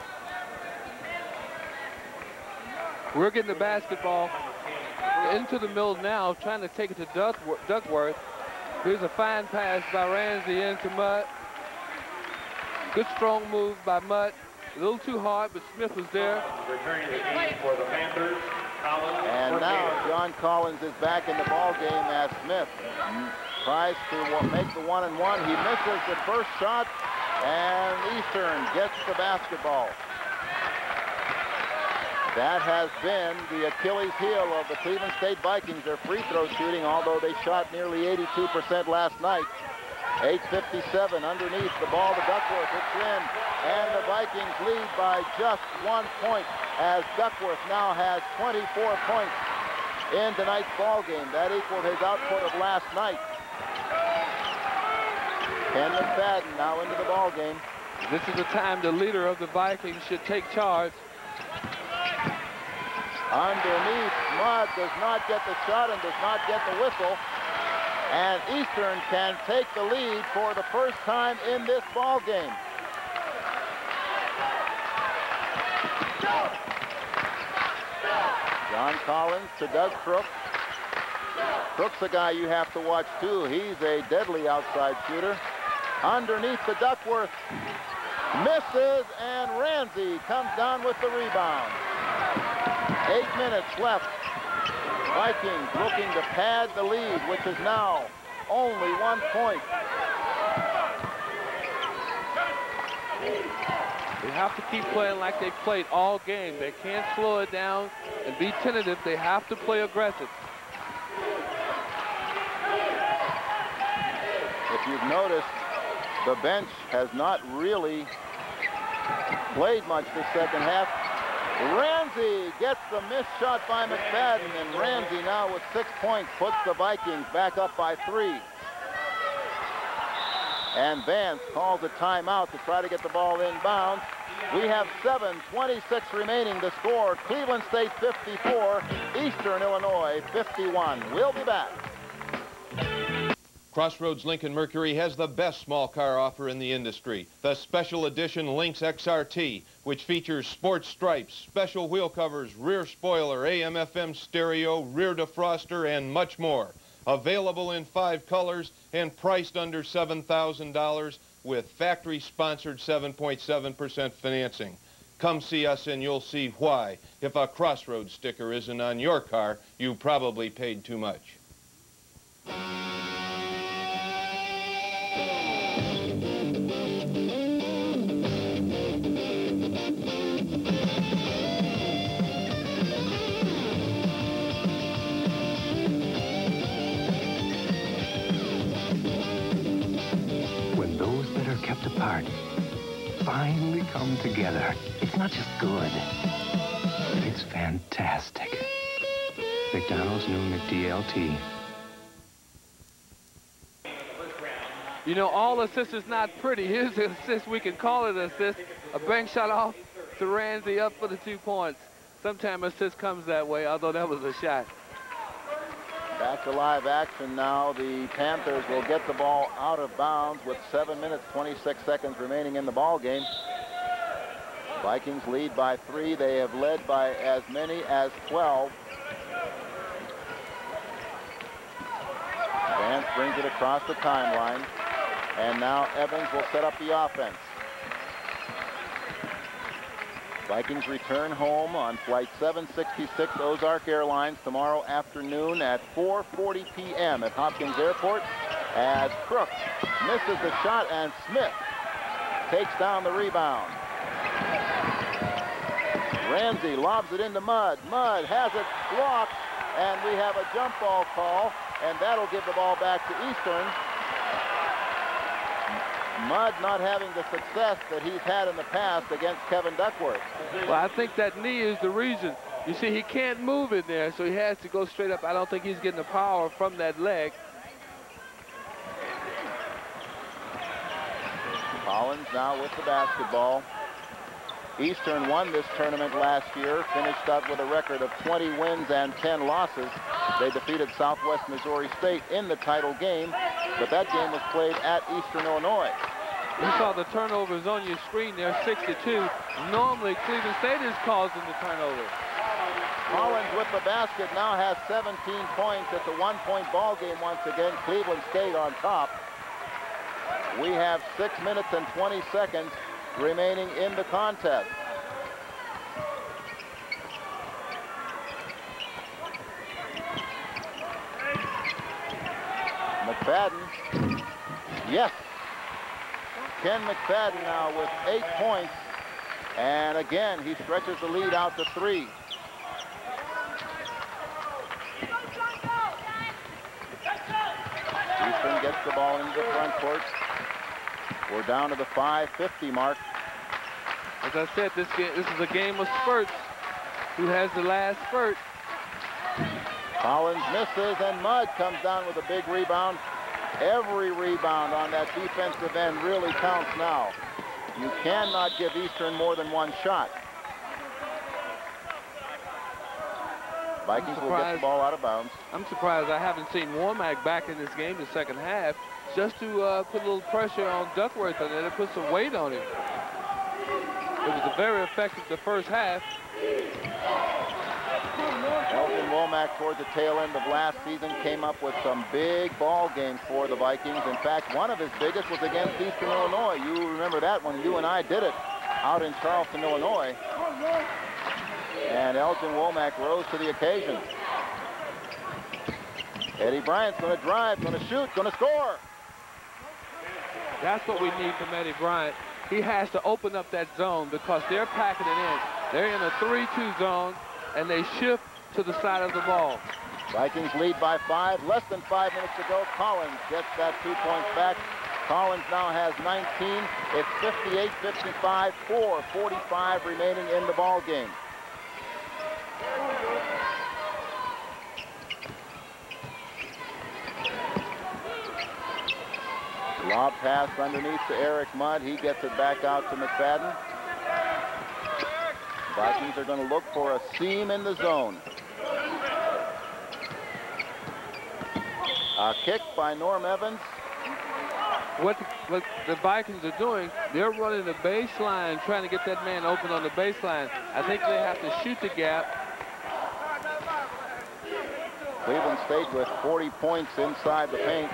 We're getting the basketball into the middle now, trying to take it to Duckworth. Here's a fine pass by Ramsey into Mudd. Good strong move by Mudd. A little too hard, but Smith was there. Returning the game for the Panthers, Collins. And now John Collins is back in the ball game as Smith tries to make the 1-and-1. He misses the first shot, and Eastern gets the basketball. That has been the Achilles heel of the Cleveland State Vikings, their free throw shooting, although they shot nearly 82% last night. 8:57 underneath, the ball to Duckworth. It's in, and the Vikings lead by just 1 point as Duckworth now has 24 points in tonight's ball game. That equaled his output of last night. Ken McFadden now into the ball game. This is the time the leader of the Vikings should take charge. Underneath, Mudd does not get the shot and does not get the whistle. And Eastern can take the lead for the first time in this ball game. John Collins to Doug Crook. Crook's a guy you have to watch too. He's a deadly outside shooter. Underneath the Duckworth. Misses, and Ramsey comes down with the rebound. 8 minutes left. Vikings looking to pad the lead, which is now only 1 point. They have to keep playing like they played all game. They can't slow it down and be tentative. They have to play aggressive. If you've noticed, the bench has not really played much this second half. Ramsey gets the missed shot by McFadden, and Ramsey now with 6 points puts the Vikings back up by 3. And Vance calls a timeout to try to get the ball inbounds. We have 7:26 remaining to score. Cleveland State 54, Eastern Illinois 51. We'll be back. Crossroads Lincoln Mercury has the best small car offer in the industry. The special edition Lynx XRT, which features sports stripes, special wheel covers, rear spoiler, AM/FM stereo, rear defroster, and much more. Available in 5 colors and priced under $7,000 with factory-sponsored 7.7% financing. Come see us and you'll see why. If a Crossroads sticker isn't on your car, you probably paid too much. Kept apart finally come together. It's not just good, it's fantastic. McDonald's new McDLT. You know, all assists is not pretty. Here's an assist. We can call it an assist. A bank shot off to Ramsey up for the 2 points. Sometimes assist comes that way, although that was a shot. Back to live action now. The Panthers will get the ball out of bounds with 7 minutes, 26 seconds remaining in the ball game. Vikings lead by 3. They have led by as many as 12. Vance brings it across the timeline. And now Evans will set up the offense. Vikings return home on Flight 766 Ozark Airlines tomorrow afternoon at 4:40 p.m. at Hopkins Airport, as Crook misses the shot and Smith takes down the rebound. Ramsey lobs it into Mudd. Mudd has it blocked, and we have a jump ball call, and that'll give the ball back to Eastern. Mudd not having the success that he's had in the past against Kevin Duckworth. Well, I think that knee is the reason. You see, he can't move in there, so he has to go straight up. I don't think he's getting the power from that leg. Collins now with the basketball. Eastern won this tournament last year, finished up with a record of 20 wins and 10 losses. They defeated Southwest Missouri State in the title game, but that game was played at Eastern Illinois. You saw the turnovers on your screen there, 6-2. Normally, Cleveland State is causing the turnovers. Collins with the basket now has 17 points. It's a 1-point ball game once again. Cleveland State on top. We have 6 minutes and 20 seconds remaining in the contest. McFadden, yes. Ken McFadden now with 8 points, and again he stretches the lead out to 3. Eastern gets the ball into the front court. We're down to the 5:50 mark. As I said, this is a game of spurts. Who has the last spurt? Collins misses, and Mudd comes down with a big rebound. Every rebound on that defensive end really counts now. You cannot give Eastern more than 1 shot. Vikings will get the ball out of bounds. I'm surprised I haven't seen Womack back in this game the second half, just to put a little pressure on Duckworth and then put some weight on him. It was very effective the first half. Elgin Womack toward the tail end of last season came up with some big ball games for the Vikings. In fact, one of his biggest was against Eastern Illinois. You remember that when you and I did it out in Charleston, Illinois. And Elgin Womack rose to the occasion. Eddie Bryant's going to drive, going to shoot, going to score. That's what we need from Eddie Bryant. He has to open up that zone because they're packing it in. They're in a 3-2 zone, and they shift to the side of the ball. Vikings lead by 5. Less than 5 minutes to go. Collins gets that 2 points back. Collins now has 19. It's 58-55, 4:45 remaining in the ball game. Lob pass underneath to Eric Mudd. He gets it back out to McFadden. Vikings are going to look for a seam in the zone. A kick by Norm Evans. What the Vikings are doing, they're running the baseline, trying to get that man open on the baseline. I think they have to shoot the gap. Cleveland State with 40 points inside the paint.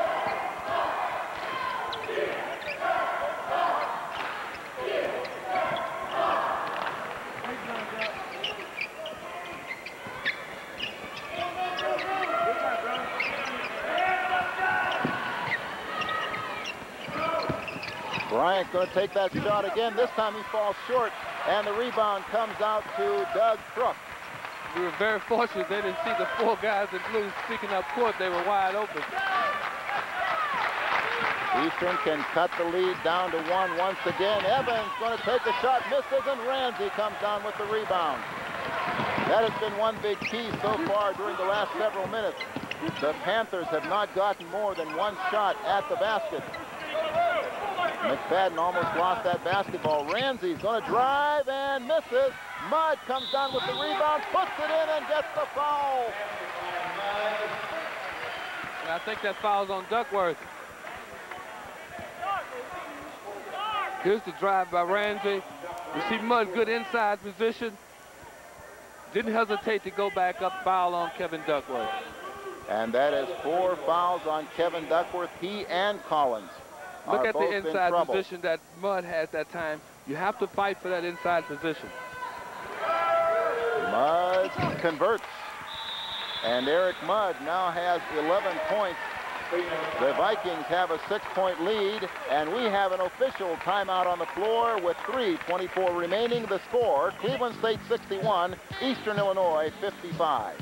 Bryant going to take that shot again. This time he falls short, and the rebound comes out to Doug Crook. We were very fortunate they didn't see the 4 guys in blue sticking up court. They were wide open. Eastern can cut the lead down to 1 once again. Evans going to take a shot, misses, and Ramsey comes down with the rebound. That has been one big key so far during the last several minutes. The Panthers have not gotten more than 1 shot at the basket. McFadden almost lost that basketball. Ramsey's going to drive and misses. Mudd comes down with the rebound, puts it in, and gets the foul. And I think that foul's on Duckworth. Here's the drive by Ramsey. You see Mudd, good inside position. Didn't hesitate to go back up, foul on Kevin Duckworth. And that is 4 fouls on Kevin Duckworth. He and Collins Look at the in inside trouble. position that Mudd has that time. You have to fight for that inside position. Mudd converts. And Eric Mudd now has 11 points. The Vikings have a 6-point lead, and we have an official timeout on the floor with 3:24 remaining. The score, Cleveland State 61, Eastern Illinois 55.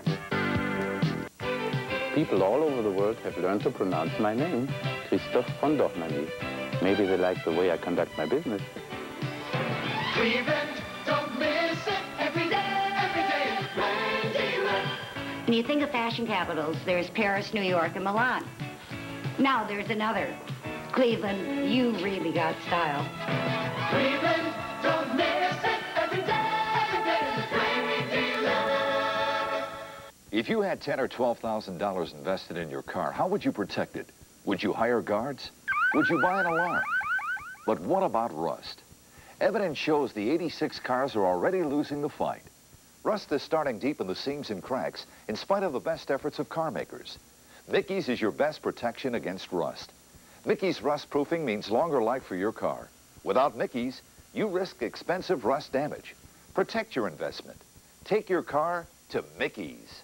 People all over the world have learned to pronounce my name, Christoph von Dochmann. Maybe they like the way I conduct my business. Cleveland, don't miss it. Every day, plain dealer. When you think of fashion capitals, there's Paris, New York, and Milan. Now there's another. Cleveland, you really got style. Cleveland, don't miss it. Every day, plain dealer. If you had $10,000 or $12,000 invested in your car, how would you protect it? Would you hire guards? Would you buy an alarm? But what about rust? Evidence shows the 86 cars are already losing the fight. Rust is starting deep in the seams and cracks in spite of the best efforts of car makers. Mickey's is your best protection against rust. Mickey's rust proofing means longer life for your car. Without Mickey's, you risk expensive rust damage. Protect your investment. Take your car to Mickey's.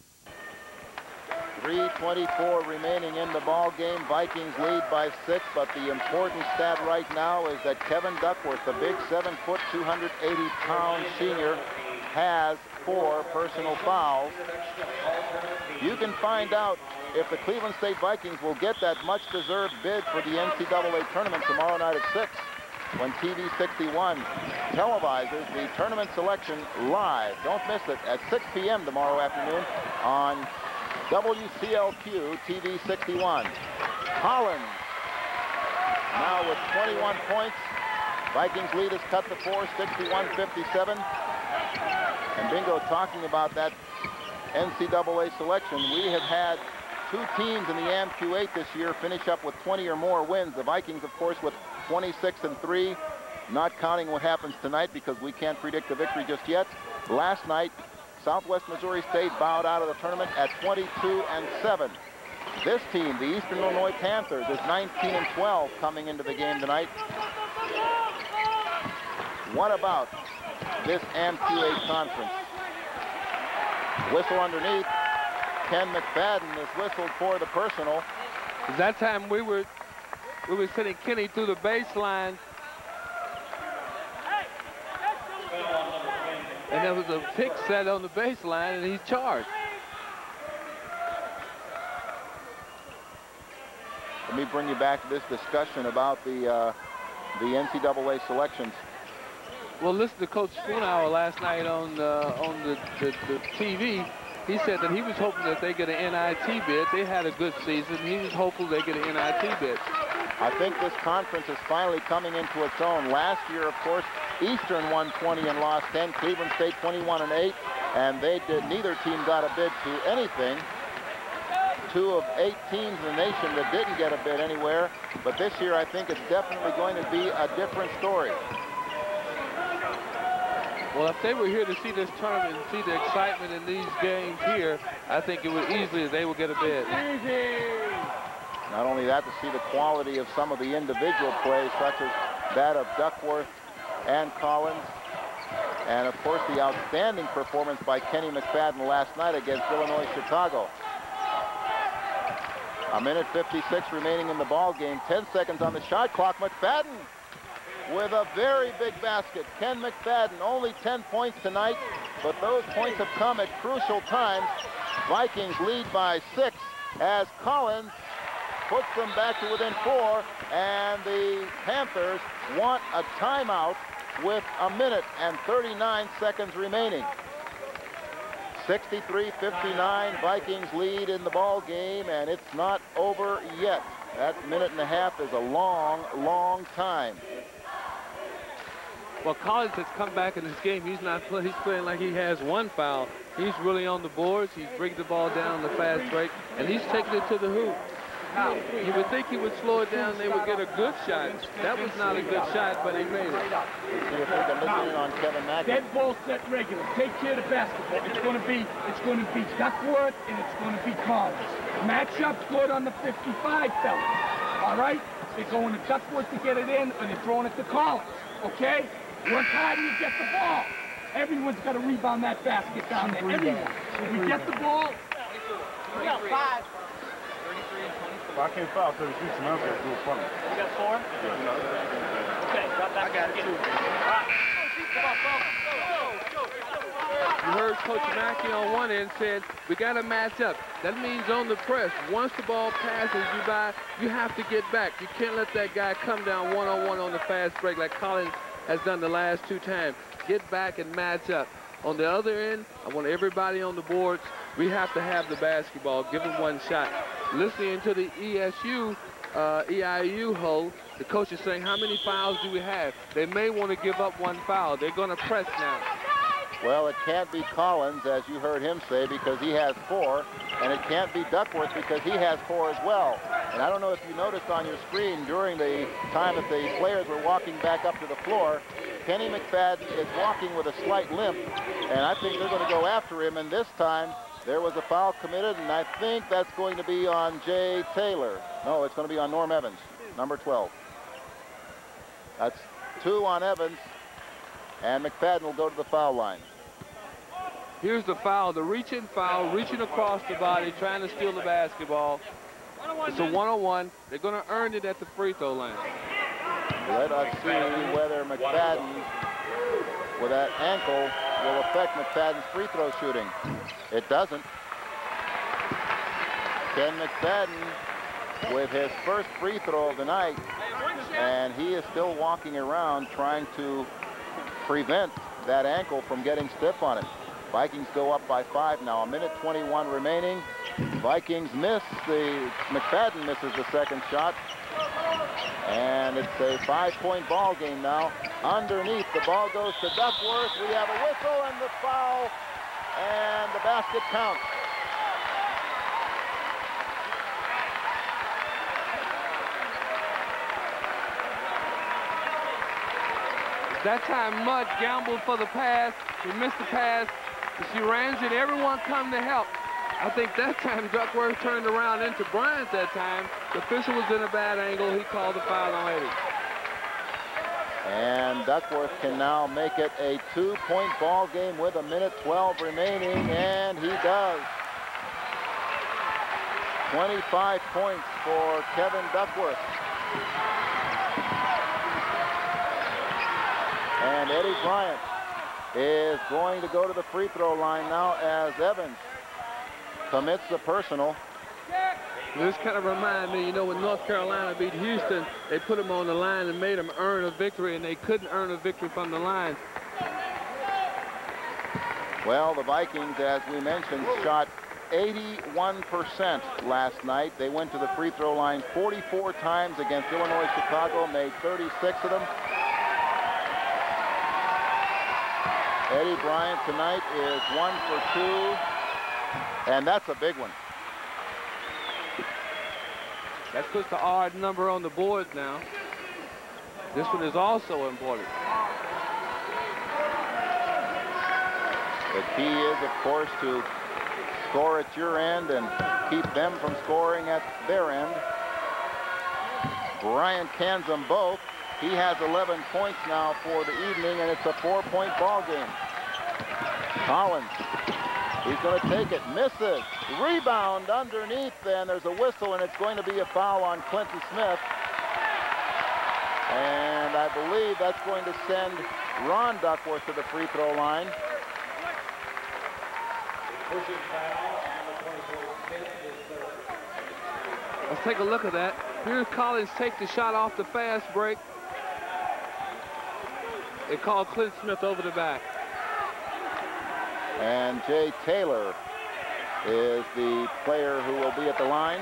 3:24 remaining in the ball game. Vikings lead by 6, but the important stat right now is that Kevin Duckworth, the big 7-foot, 280-pound senior, has 4 personal fouls. You can find out if the Cleveland State Vikings will get that much-deserved bid for the NCAA tournament tomorrow night at 6, when TV 61 televises the tournament selection live. Don't miss it at 6 p.m. tomorrow afternoon on WCLQ TV 61. Collins now with 21 points. Vikings lead is cut to 4, 61-57. And Bingo talking about that NCAA selection. We have had 2 teams in the AMQ8 this year finish up with 20 or more wins. The Vikings, of course, with 26-3, not counting what happens tonight because we can't predict the victory just yet. Last night, Southwest Missouri State bowed out of the tournament at 22-7. This team, the Eastern Illinois Panthers, is 19-12 coming into the game tonight. What about this AMQ8 conference? Whistle underneath. Ken McFadden is whistled for the personal. That time we were sending Kenny through the baseline. And there was a pick set on the baseline, and he's charged. Let me bring you back to this discussion about the NCAA selections. Well, listen to Coach Spoonhour last night on the TV. He said that he was hoping that they get an NIT bid. They had a good season. He was hopeful they get an NIT bid. I think this conference is finally coming into its own. Last year, of course, Eastern won 20 and lost 10. Cleveland State 21-8, and neither team got a bid to anything. 2 of 8 teams in the nation that didn't get a bid anywhere. But this year, I think it's definitely going to be a different story. Well, if they were here to see this tournament and see the excitement in these games here, I think it would easily, they would get a bid. Not only that, to see the quality of some of the individual plays, such as that of Duckworth and Collins. And, of course, the outstanding performance by Kenny McFadden last night against Illinois Chicago. 1:56 remaining in the ball game. 10 seconds on the shot clock. McFadden with a very big basket. Ken McFadden, only 10 points tonight, but those points have come at crucial times. Vikings lead by 6 as Collins puts them back to within 4, and the Panthers want a timeout with 1:39 remaining. 63-59, Vikings lead in the ball game, and it's not over yet. That 1.5 minutes is a long, long time. Well, Collins has come back in this game. He's playing like he has 1 foul. He's really on the boards. He's bringing the ball down the fast break, and he's taking it to the hoop. You would think he would slow it down, they would get a good shot. That was not a good shot, but he made it. See if we can listen in on Kevin Mackey. Dead ball set regular. Take care of the basketball. It's going to be Duckworth and it's going to be Collins. Match up good on the 55, fellas. All right? They're going to Duckworth to get it in, and they're throwing it to Collins. Okay? Work hard and you get the ball. Everyone's got to rebound that basket down there. Everyone. If we get the ball. We got 5. Well, I can't foul 33, so now it's do it for me. You got 4? Yeah. Okay, got that. I got it too. You heard Coach Mackey on one end said, we got to match up. That means on the press, once the ball passes you by, you have to get back. You can't let that guy come down one-on-one on the fast break like Collins has done the last 2 times. Get back and match up. On the other end, I want everybody on the boards. We have to have the basketball. Give them 1 shot. Listening to the EIU hole, the coach is saying, how many fouls do we have? They may want to give up 1 foul. They're going to press now. Well, it can't be Collins, as you heard him say, because he has 4, and it can't be Duckworth because he has 4 as well. And I don't know if you noticed on your screen during the time that the players were walking back up to the floor, Kenny McFadden is walking with a slight limp, and I think they're going to go after him, and this time there was a foul committed, and I think that's going to be on Jay Taylor. No, it's going to be on Norm Evans, number 12. That's 2 on Evans, and McFadden will go to the foul line. Here's the foul, the reaching foul, reaching across the body, trying to steal the basketball. It's a 1-on-1. They're going to earn it at the free throw line. Let us see whether McFadden, with that ankle, will affect McFadden's free throw shooting. It doesn't. Ken McFadden with his first free throw of the night, and he is still walking around trying to prevent that ankle from getting stiff on it. Vikings go up by 5 now. 1:21 remaining. Vikings miss McFadden misses the second shot. And it's a 5-point ball game now. Underneath, the ball goes to Duckworth. We have a whistle, and the foul and the basket counts. That time, Mudd gambled for the pass. He missed the pass. You see Ramsey and everyone come to help. I think that time Duckworth turned around into Bryant that time. The official was in a bad angle. He called the foul on Eddie. And Duckworth can now make it a 2-point ball game with 1:12 remaining, and he does. 25 points for Kevin Duckworth. And Eddie Bryant is going to go to the free throw line now as Evans commits the personal. This kind of reminds me, you know, when North Carolina beat Houston, they put them on the line and made them earn a victory, and they couldn't earn a victory from the line. Well, the Vikings, as we mentioned, shot 81% last night. They went to the free throw line 44 times against Illinois Chicago, made 36 of them. Eddie Bryant tonight is 1 for 2, and that's a big one. That puts the odd number on the board now. This one is also important. The key is, of course, to score at your end and keep them from scoring at their end. Bryant cans them both. He has 11 points now for the evening, and it's a 4-point ball game. Collins, he's going to take it, misses, rebound underneath, and there's a whistle, and it's going to be a foul on Clinton Smith. And I believe that's going to send Ron Duckworth to the free throw line. Let's take a look at that. Here's Collins take the shot off the fast break. They call Clint Smith over the back. And Jay Taylor is the player who will be at the line.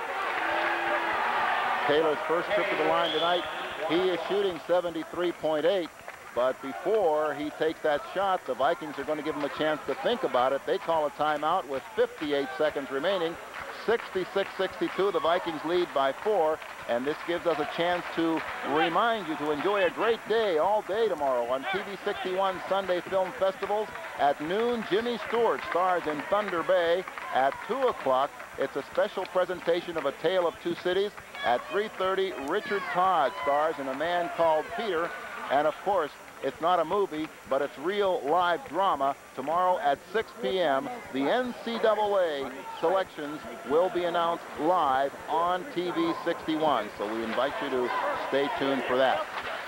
Taylor's first trip to the line tonight. He is shooting 73.8, but before he takes that shot, the Vikings are going to give him a chance to think about it. They call a timeout with 58 seconds remaining. 66-62, the Vikings lead by 4, and this gives us a chance to remind you to enjoy a great day all day tomorrow on TV 61 Sunday Film Festivals. At noon, Jimmy Stewart stars in Thunder Bay. At 2 o'clock, it's a special presentation of A Tale of Two Cities. At 3:30, Richard Todd stars in A Man Called Peter. And of course, it's not a movie, but it's real live drama. Tomorrow at 6 p.m., the NCAA selections will be announced live on TV 61. So we invite you to stay tuned for that.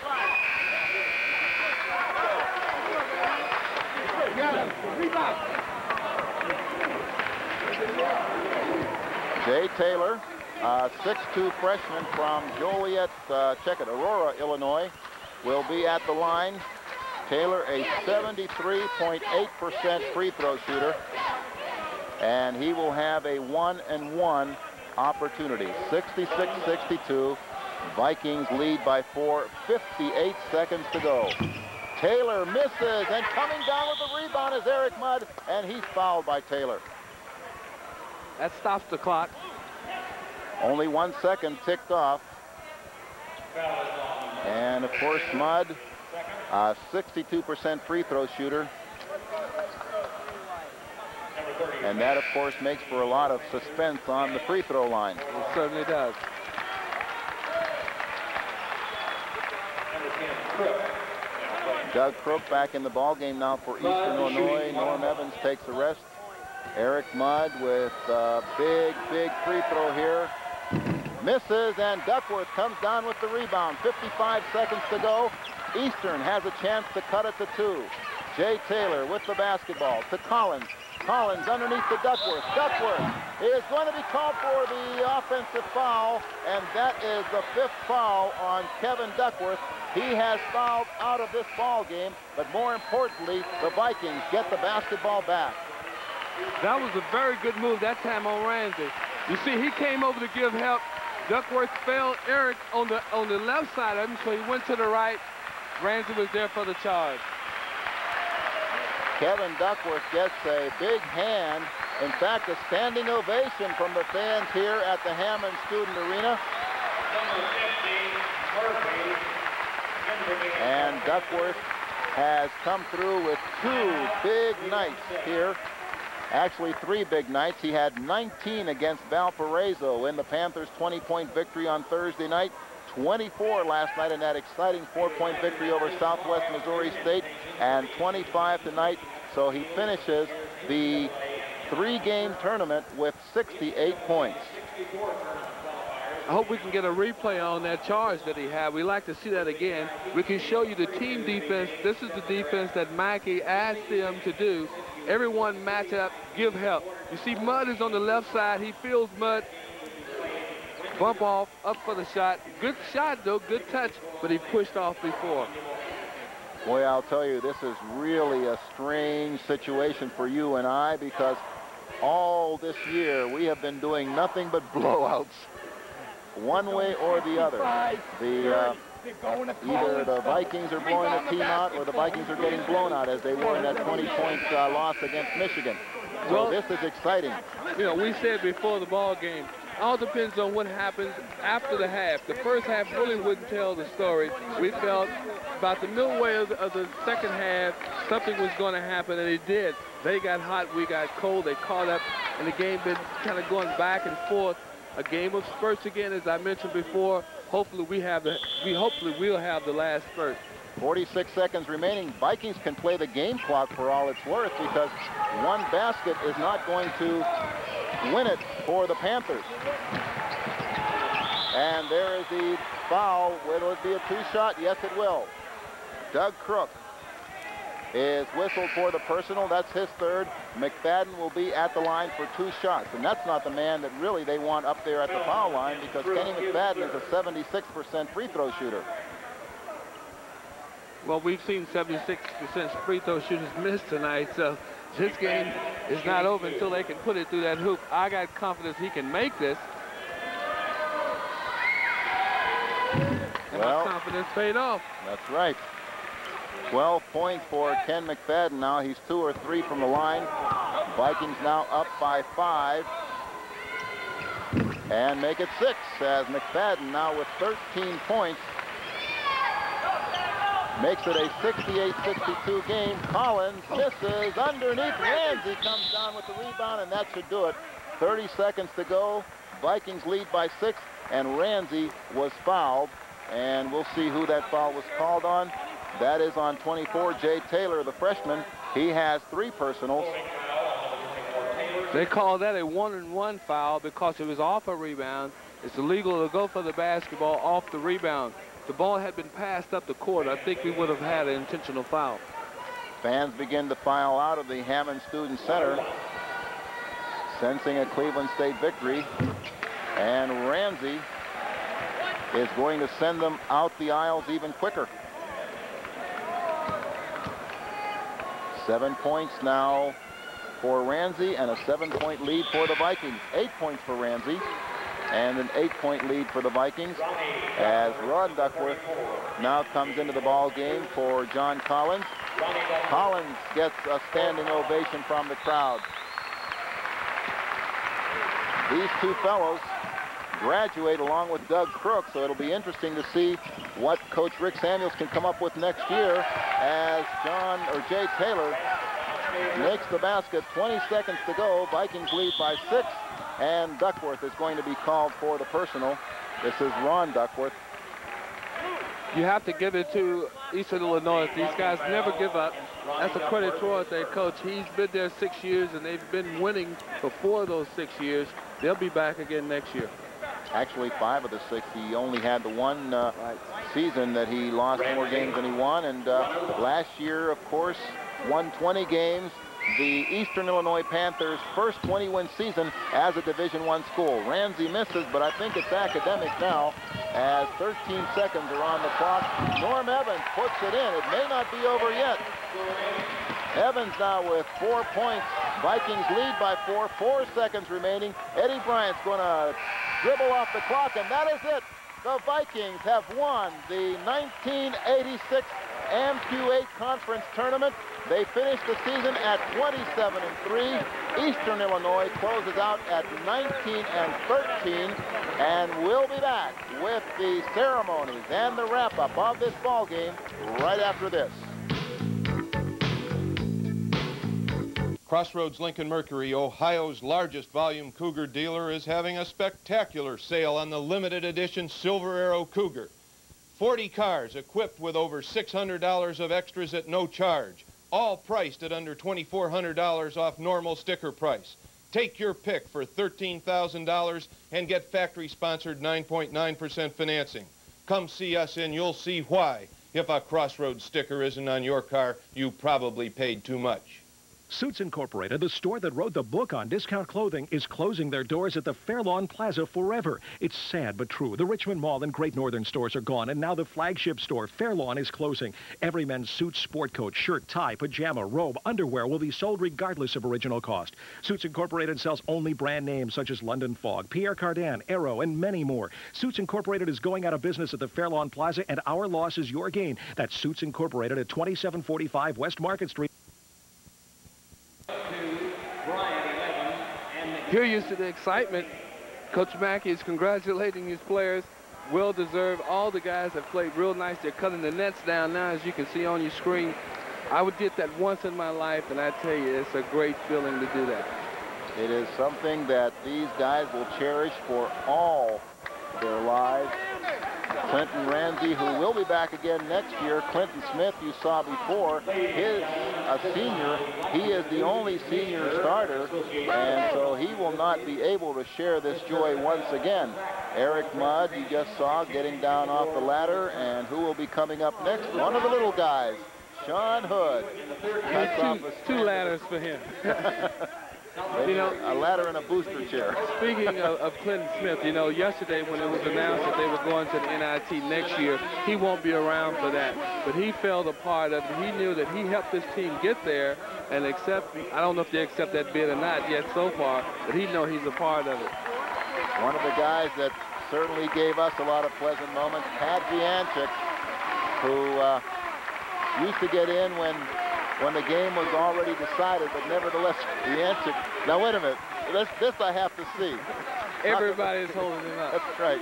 Jay Taylor, 6'2" freshman from Joliet, Aurora, Illinois, will be at the line. Taylor, a 73.8% free throw shooter, and he will have a 1-and-1 opportunity. 66-62. Vikings lead by 4, 58 seconds to go. Taylor misses, and coming down with the rebound is Eric Mudd, and he's fouled by Taylor. That stops the clock. Only 1 second ticked off. And of course, Mudd, 62% free throw shooter. And that, of course, makes for a lot of suspense on the free throw line. It certainly does. Doug Crook back in the ball game now for Eastern Illinois. Norm Evans takes the rest. Eric Mudd with a big free throw here. Misses, and Duckworth comes down with the rebound. 55 seconds to go. Eastern has a chance to cut it to 2. Jay Taylor with the basketball to Collins. Collins underneath to Duckworth. Duckworth is going to be called for the offensive foul, and that is the 5th foul on Kevin Duckworth. He has fouled out of this ball game, but more importantly, the Vikings get the basketball back. That was a very good move that time on Ramsey. You see, he came over to give help. Duckworth fell Eric on the left side of him, so he went to the right. Ramsey was there for the charge. Kevin Duckworth gets a big hand. In fact, a standing ovation from the fans here at the Hammond Student Arena. And Duckworth has come through with 2 big nights here. Actually, 3 big nights. He had 19 against Valparaiso in the Panthers' 20-point victory on Thursday night. 24 last night in that exciting 4-point victory over Southwest Missouri State, and 25 tonight. So he finishes the 3-game tournament with 68 points. I hope we can get a replay on that charge that he had. We like to see that again. We can show you the team defense. This is the defense that Mackey asked them to do. Everyone match up, give help. You see Mudd is on the left side. He feels Mudd. Bump off, up for the shot. Good shot, though, good touch, but he pushed off before. Boy, I'll tell you, this is really a strange situation for you and I, because all this year we have been doing nothing but blowouts, one way or the other. Either the Vikings are blowing a team out or the Vikings are getting blown out, as they were in that 20-point loss against Michigan. So well, this is exciting. You know, we said before the ball game, all depends on what happens after the half. The first half really wouldn't tell the story. We felt about the middle way of the second half, something was going to happen, and it did. They got hot, we got cold, they caught up, and the game been kind of going back and forth. A game of spurts again, as I mentioned before. Hopefully we'll have the last spurt. 46 seconds remaining. Vikings can play the game clock for all it's worth, because one basket is not going to win it for the Panthers. And there is the foul. Will it be a 2-shot? Yes, it will. Doug Crook is whistled for the personal. That's his 3rd. McFadden will be at the line for 2 shots. And that's not the man that really they want up there at the foul line, because Kenny McFadden is a 76% free throw shooter. Well, we've seen 76% free throw shooters miss tonight, so this game is not over until they can put it through that hoop. I got confidence he can make this. And my confidence paid off. That's right. 12 points for Ken McFadden now. He's 2 or 3 from the line. Vikings now up by 5. And make it 6, as McFadden now with 13 points makes it a 68-62 game. Collins misses underneath. Ramsey comes down with the rebound, and that should do it. 30 seconds to go. Vikings lead by 6, and Ramsey was fouled. And we'll see who that foul was called on. That is on 24, Jay Taylor, the freshman. He has 3 personals. They call that a 1-and-1 foul because it was off a rebound. It's illegal to go for the basketball off the rebound. If the ball had been passed up the court, I think we would have had an intentional foul. Fans begin to file out of the Hammond Student Center, sensing a Cleveland State victory. And Ramsey is going to send them out the aisles even quicker. 7 points now for Ramsey, and a 7-point lead for the Vikings. 8 points for Ramsey, and an 8-point lead for the Vikings, as Ron Duckworth now comes into the ball game for John Collins. Collins gets a standing ovation from the crowd. These 2 fellows graduate along with Doug Crook, so it'll be interesting to see what Coach Rick Samuels can come up with next year, as Jay Taylor makes the basket. 20 seconds to go. Vikings lead by 6, and Duckworth is going to be called for the personal. This is Ron Duckworth. You have to give it to Eastern Illinois. These guys never give up. That's a credit towards their coach. He's been there 6 years, and they've been winning for 4 of those 6 years. They'll be back again next year. Actually, 5 of the 6. He only had the one season that he lost more games than he won. And last year, of course, won 20 games. The Eastern Illinois Panthers' first 20-win season as a Division I school. Ramsey misses, but I think it's academic now, as 13 seconds are on the clock. Norm Evans puts it in. It may not be over yet. Evans now with 4 points. Vikings lead by 4. 4 seconds remaining. Eddie Bryant's going to dribble off the clock, and that is it. The Vikings have won the 1986 AMQ8 Conference Tournament. They finished the season at 27-3. Eastern Illinois closes out at 19-13, and we'll be back with the ceremonies and the wrap-up of this ball game right after this. Crossroads Lincoln Mercury, Ohio's largest volume Cougar dealer, is having a spectacular sale on the limited edition Silver Arrow Cougar. 40 cars equipped with over $600 of extras at no charge, all priced at under $2,400 off normal sticker price. Take your pick for $13,000 and get factory-sponsored 9.9% financing. Come see us and you'll see why. If a Crossroads sticker isn't on your car, you probably paid too much. Suits Incorporated, the store that wrote the book on discount clothing, is closing their doors at the Fairlawn Plaza forever. It's sad but true. The Richmond Mall and Great Northern stores are gone, and now the flagship store, Fairlawn, is closing. Every men's suit, sport coat, shirt, tie, pajama, robe, underwear will be sold regardless of original cost. Suits Incorporated sells only brand names such as London Fog, Pierre Cardin, Aero, and many more. Suits Incorporated is going out of business at the Fairlawn Plaza, and our loss is your gain. That's Suits Incorporated at 2745 West Market Street. Here you see the excitement. Coach Mackey is congratulating his players. Well deserved. All the guys have played real nice. They're cutting the nets down now, as you can see on your screen. I would get that once in my life, and I tell you, it's a great feeling to do that. It is something that these guys will cherish for all their lives. Clinton Ramsey, who will be back again next year. Clinton Smith, you saw before, is a senior. He is the only senior starter, and so he will not be able to share this joy once again. Eric Mudd, you just saw, getting down off the ladder, and who will be coming up next? One of the little guys, Sean Hood. Two ladders for him. You know, a ladder and a booster chair. Speaking of Clinton Smith, you know, yesterday when it was announced that they were going to the NIT next year, he won't be around for that. But he felt a part of it. He knew that he helped this team get there and accept, I don't know if they accept that bid or not yet so far, but he knows he's a part of it. One of the guys that certainly gave us a lot of pleasant moments, Pat Vianchik, who used to get in when the game was already decided, but nevertheless, Vianchik. Now, wait a minute. This I have to see. Everybody's holding him up. That's right.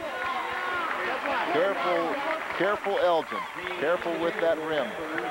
Careful, Elgin. Careful with that rim.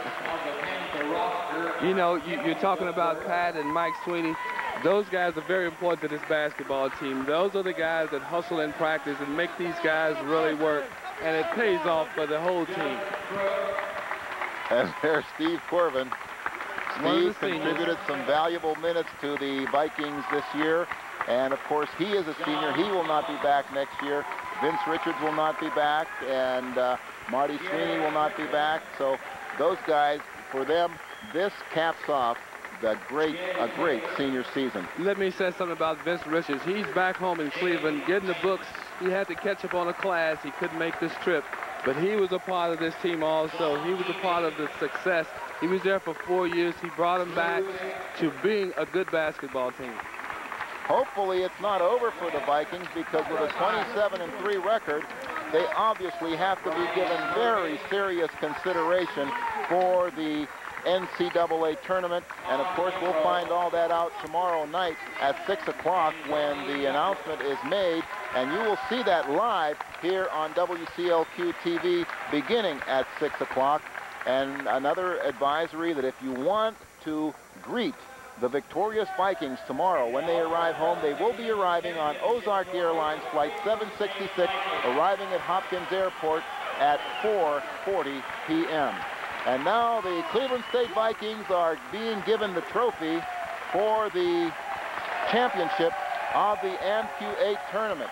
You know, you're talking about Pat and Mike Sweeney. Those guys are very important to this basketball team. Those are the guys that hustle in practice and make these guys really work, and it pays off for the whole team. And there's Steve Corbin. Steve contributed some valuable minutes to the Vikings this year, and of course he is a senior. He will not be back next year. Vince Richards will not be back, and Marty Sweeney will not be back. So those guys, for them, this caps off a great senior season. Let me say something about Vince Richards. He's back home in Cleveland getting the books. He had to catch up on a class. He couldn't make this trip, but he was a part of this team also. He was a part of the success. He was there for 4 years. He brought him back to being a good basketball team. Hopefully it's not over for the Vikings, because with a 27-3 record, they obviously have to be given very serious consideration for the NCAA tournament. And of course, we'll find all that out tomorrow night at 6 o'clock when the announcement is made. And you will see that live here on WCLQ TV beginning at 6 o'clock. And another advisory that if you want to greet the victorious Vikings tomorrow when they arrive home, they will be arriving on Ozark Airlines Flight 766, arriving at Hopkins Airport at 4:40 p.m. And now the Cleveland State Vikings are being given the trophy for the championship of the AMQ8 tournament.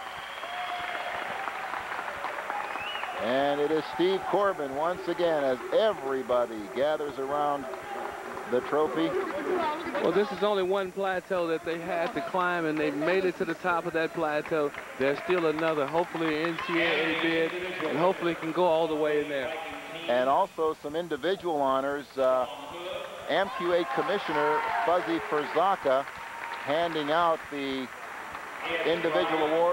And it is Steve Corbin once again as everybody gathers around the trophy. Well, this is only one plateau that they had to climb, and they made it to the top of that plateau. There's still another, hopefully an NCAA bid, and hopefully it can go all the way in there. And also some individual honors. AMQ8 Commissioner Fuzzy Perzaka handing out the individual awards.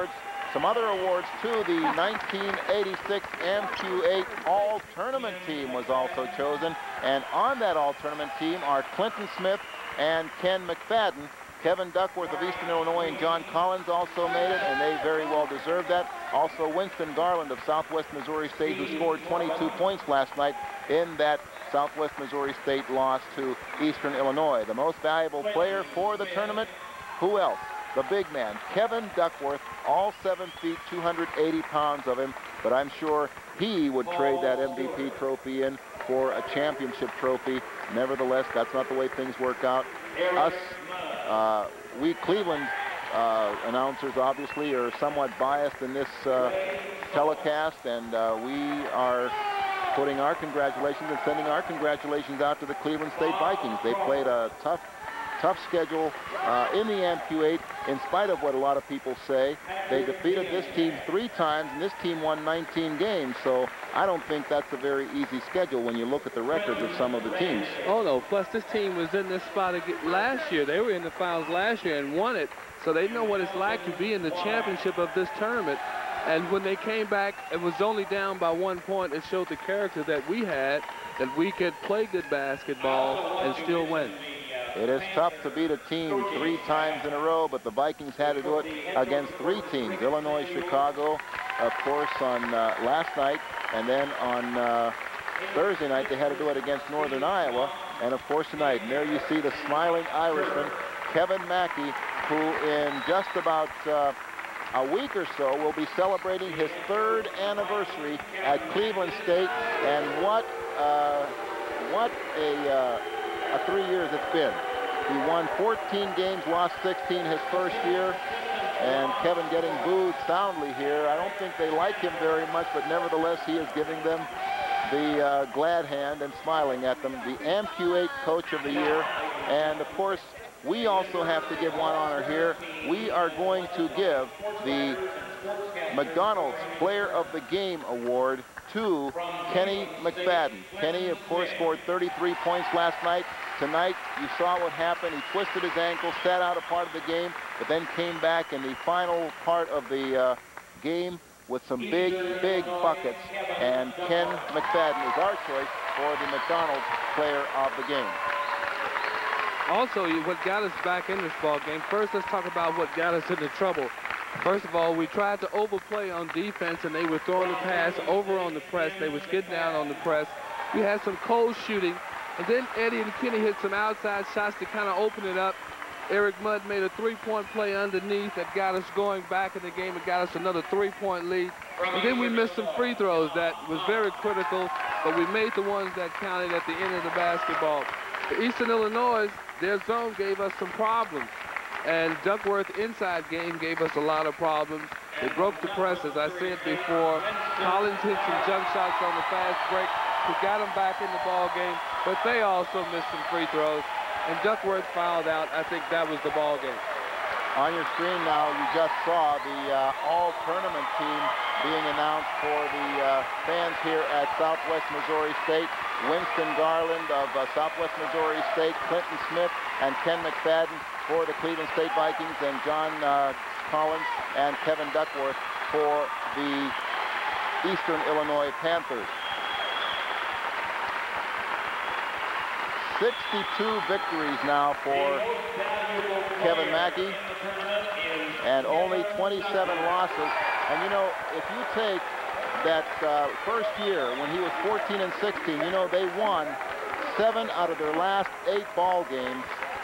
Some other awards, too. The 1986 AMQ8 All-Tournament team was also chosen. And on that All-Tournament team are Clinton Smith and Ken McFadden. Kevin Duckworth of Eastern Illinois and John Collins also made it, and they very well deserved that. Also Winston Garland of Southwest Missouri State, who scored 22 points last night in that Southwest Missouri State loss to Eastern Illinois. The most valuable player for the tournament, who else? The big man, Kevin Duckworth, all 7 feet, 280 pounds of him, but I'm sure he would trade that MVP trophy in for a championship trophy. Nevertheless, that's not the way things work out. Us, we Cleveland announcers obviously are somewhat biased in this telecast, and we are putting our congratulations and sending our congratulations out to the Cleveland State Vikings. They played a tough schedule in the AMQ8, in spite of what a lot of people say. They defeated this team 3 times, and this team won 19 games, so I don't think that's a very easy schedule when you look at the records of some of the teams. Oh, no. Plus, this team was in this spot last year. They were in the finals last year and won it, so they know what it's like to be in the championship of this tournament. And when they came back, it was only down by 1 point. It showed the character that we had, that we could play good basketball and still win. It is tough to beat a team 3 times in a row, but the Vikings had to do it against 3 teams. Illinois, Chicago, of course, on last night, and then on Thursday night they had to do it against Northern Iowa, and of course tonight. And there you see the smiling Irishman, Kevin Mackey, who in just about a week or so will be celebrating his 3rd anniversary at Cleveland State, and what a 3 years it's been. He won 14 games, lost 16 his first year, and Kevin getting booed soundly here. I don't think they like him very much, but nevertheless he is giving them the glad hand and smiling at them. The AMQ8 Coach of the Year, and of course we also have to give one honor here. We are going to give the McDonald's Player of the Game Award to Kenny McFadden. Kenny, of course, scored 33 points last night. Tonight, you saw what happened. He twisted his ankle, sat out a part of the game, but then came back in the final part of the game with some big, big buckets. And Ken McFadden is our choice for the McDonald's Player of the Game. Also, what got us back in this ball game, first let's talk about what got us into trouble. First of all, we tried to overplay on defense, and they were throwing the pass over on the press. They were getting down on the press. We had some cold shooting, and then Eddie and Kenny hit some outside shots to kind of open it up. Eric Mudd made a 3-point play underneath that got us going back in the game. It got us another 3-point lead. And then we missed some free throws that was very critical, but we made the ones that counted at the end of the basketball. For Eastern Illinois, their zone gave us some problems. And Duckworth inside game gave us a lot of problems. They broke the press, as I said before. Collins hit some jump shots on the fast break to got them back in the ball game, but they also missed some free throws. And Duckworth fouled out. I think that was the ball game. On your screen now, you just saw the all-tournament team being announced for the fans here at Southwest Missouri State. Winston Garland of Southwest Missouri State, Clinton Smith, and Ken McFadden for the Cleveland State Vikings, and John Collins and Kevin Duckworth for the Eastern Illinois Panthers. 62 victories now for Kevin Mackey, and only 27 losses. And you know, if you take that first year when he was 14 and 16, you know, they won 7 out of their last 8 ball games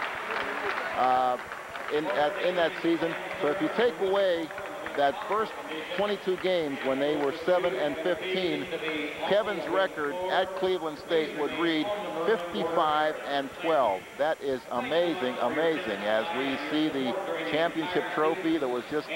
in that season. So if you take away that first 22 games when they were 7 and 15, Kevin's record at Cleveland State would read 55 and 12. That is amazing, amazing, as we see the championship trophy that was just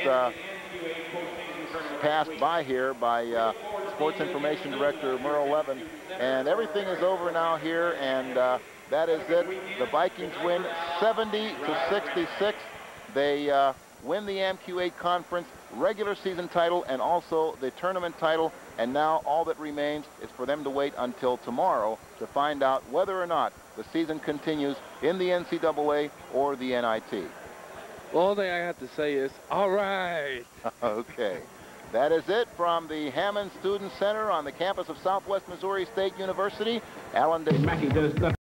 passed by here by Sports Information Director Merle Levin. And everything is over now here, and that is it. The Vikings win 70-66. They win the AMQ8 Conference regular season title and also the tournament title, and now all that remains is for them to wait until tomorrow to find out whether or not the season continues in the NCAA or the NIT. All thing I have to say is, all right. Okay. That is it from the Hammond Student Center on the campus of Southwest Missouri State University. Alan Davis.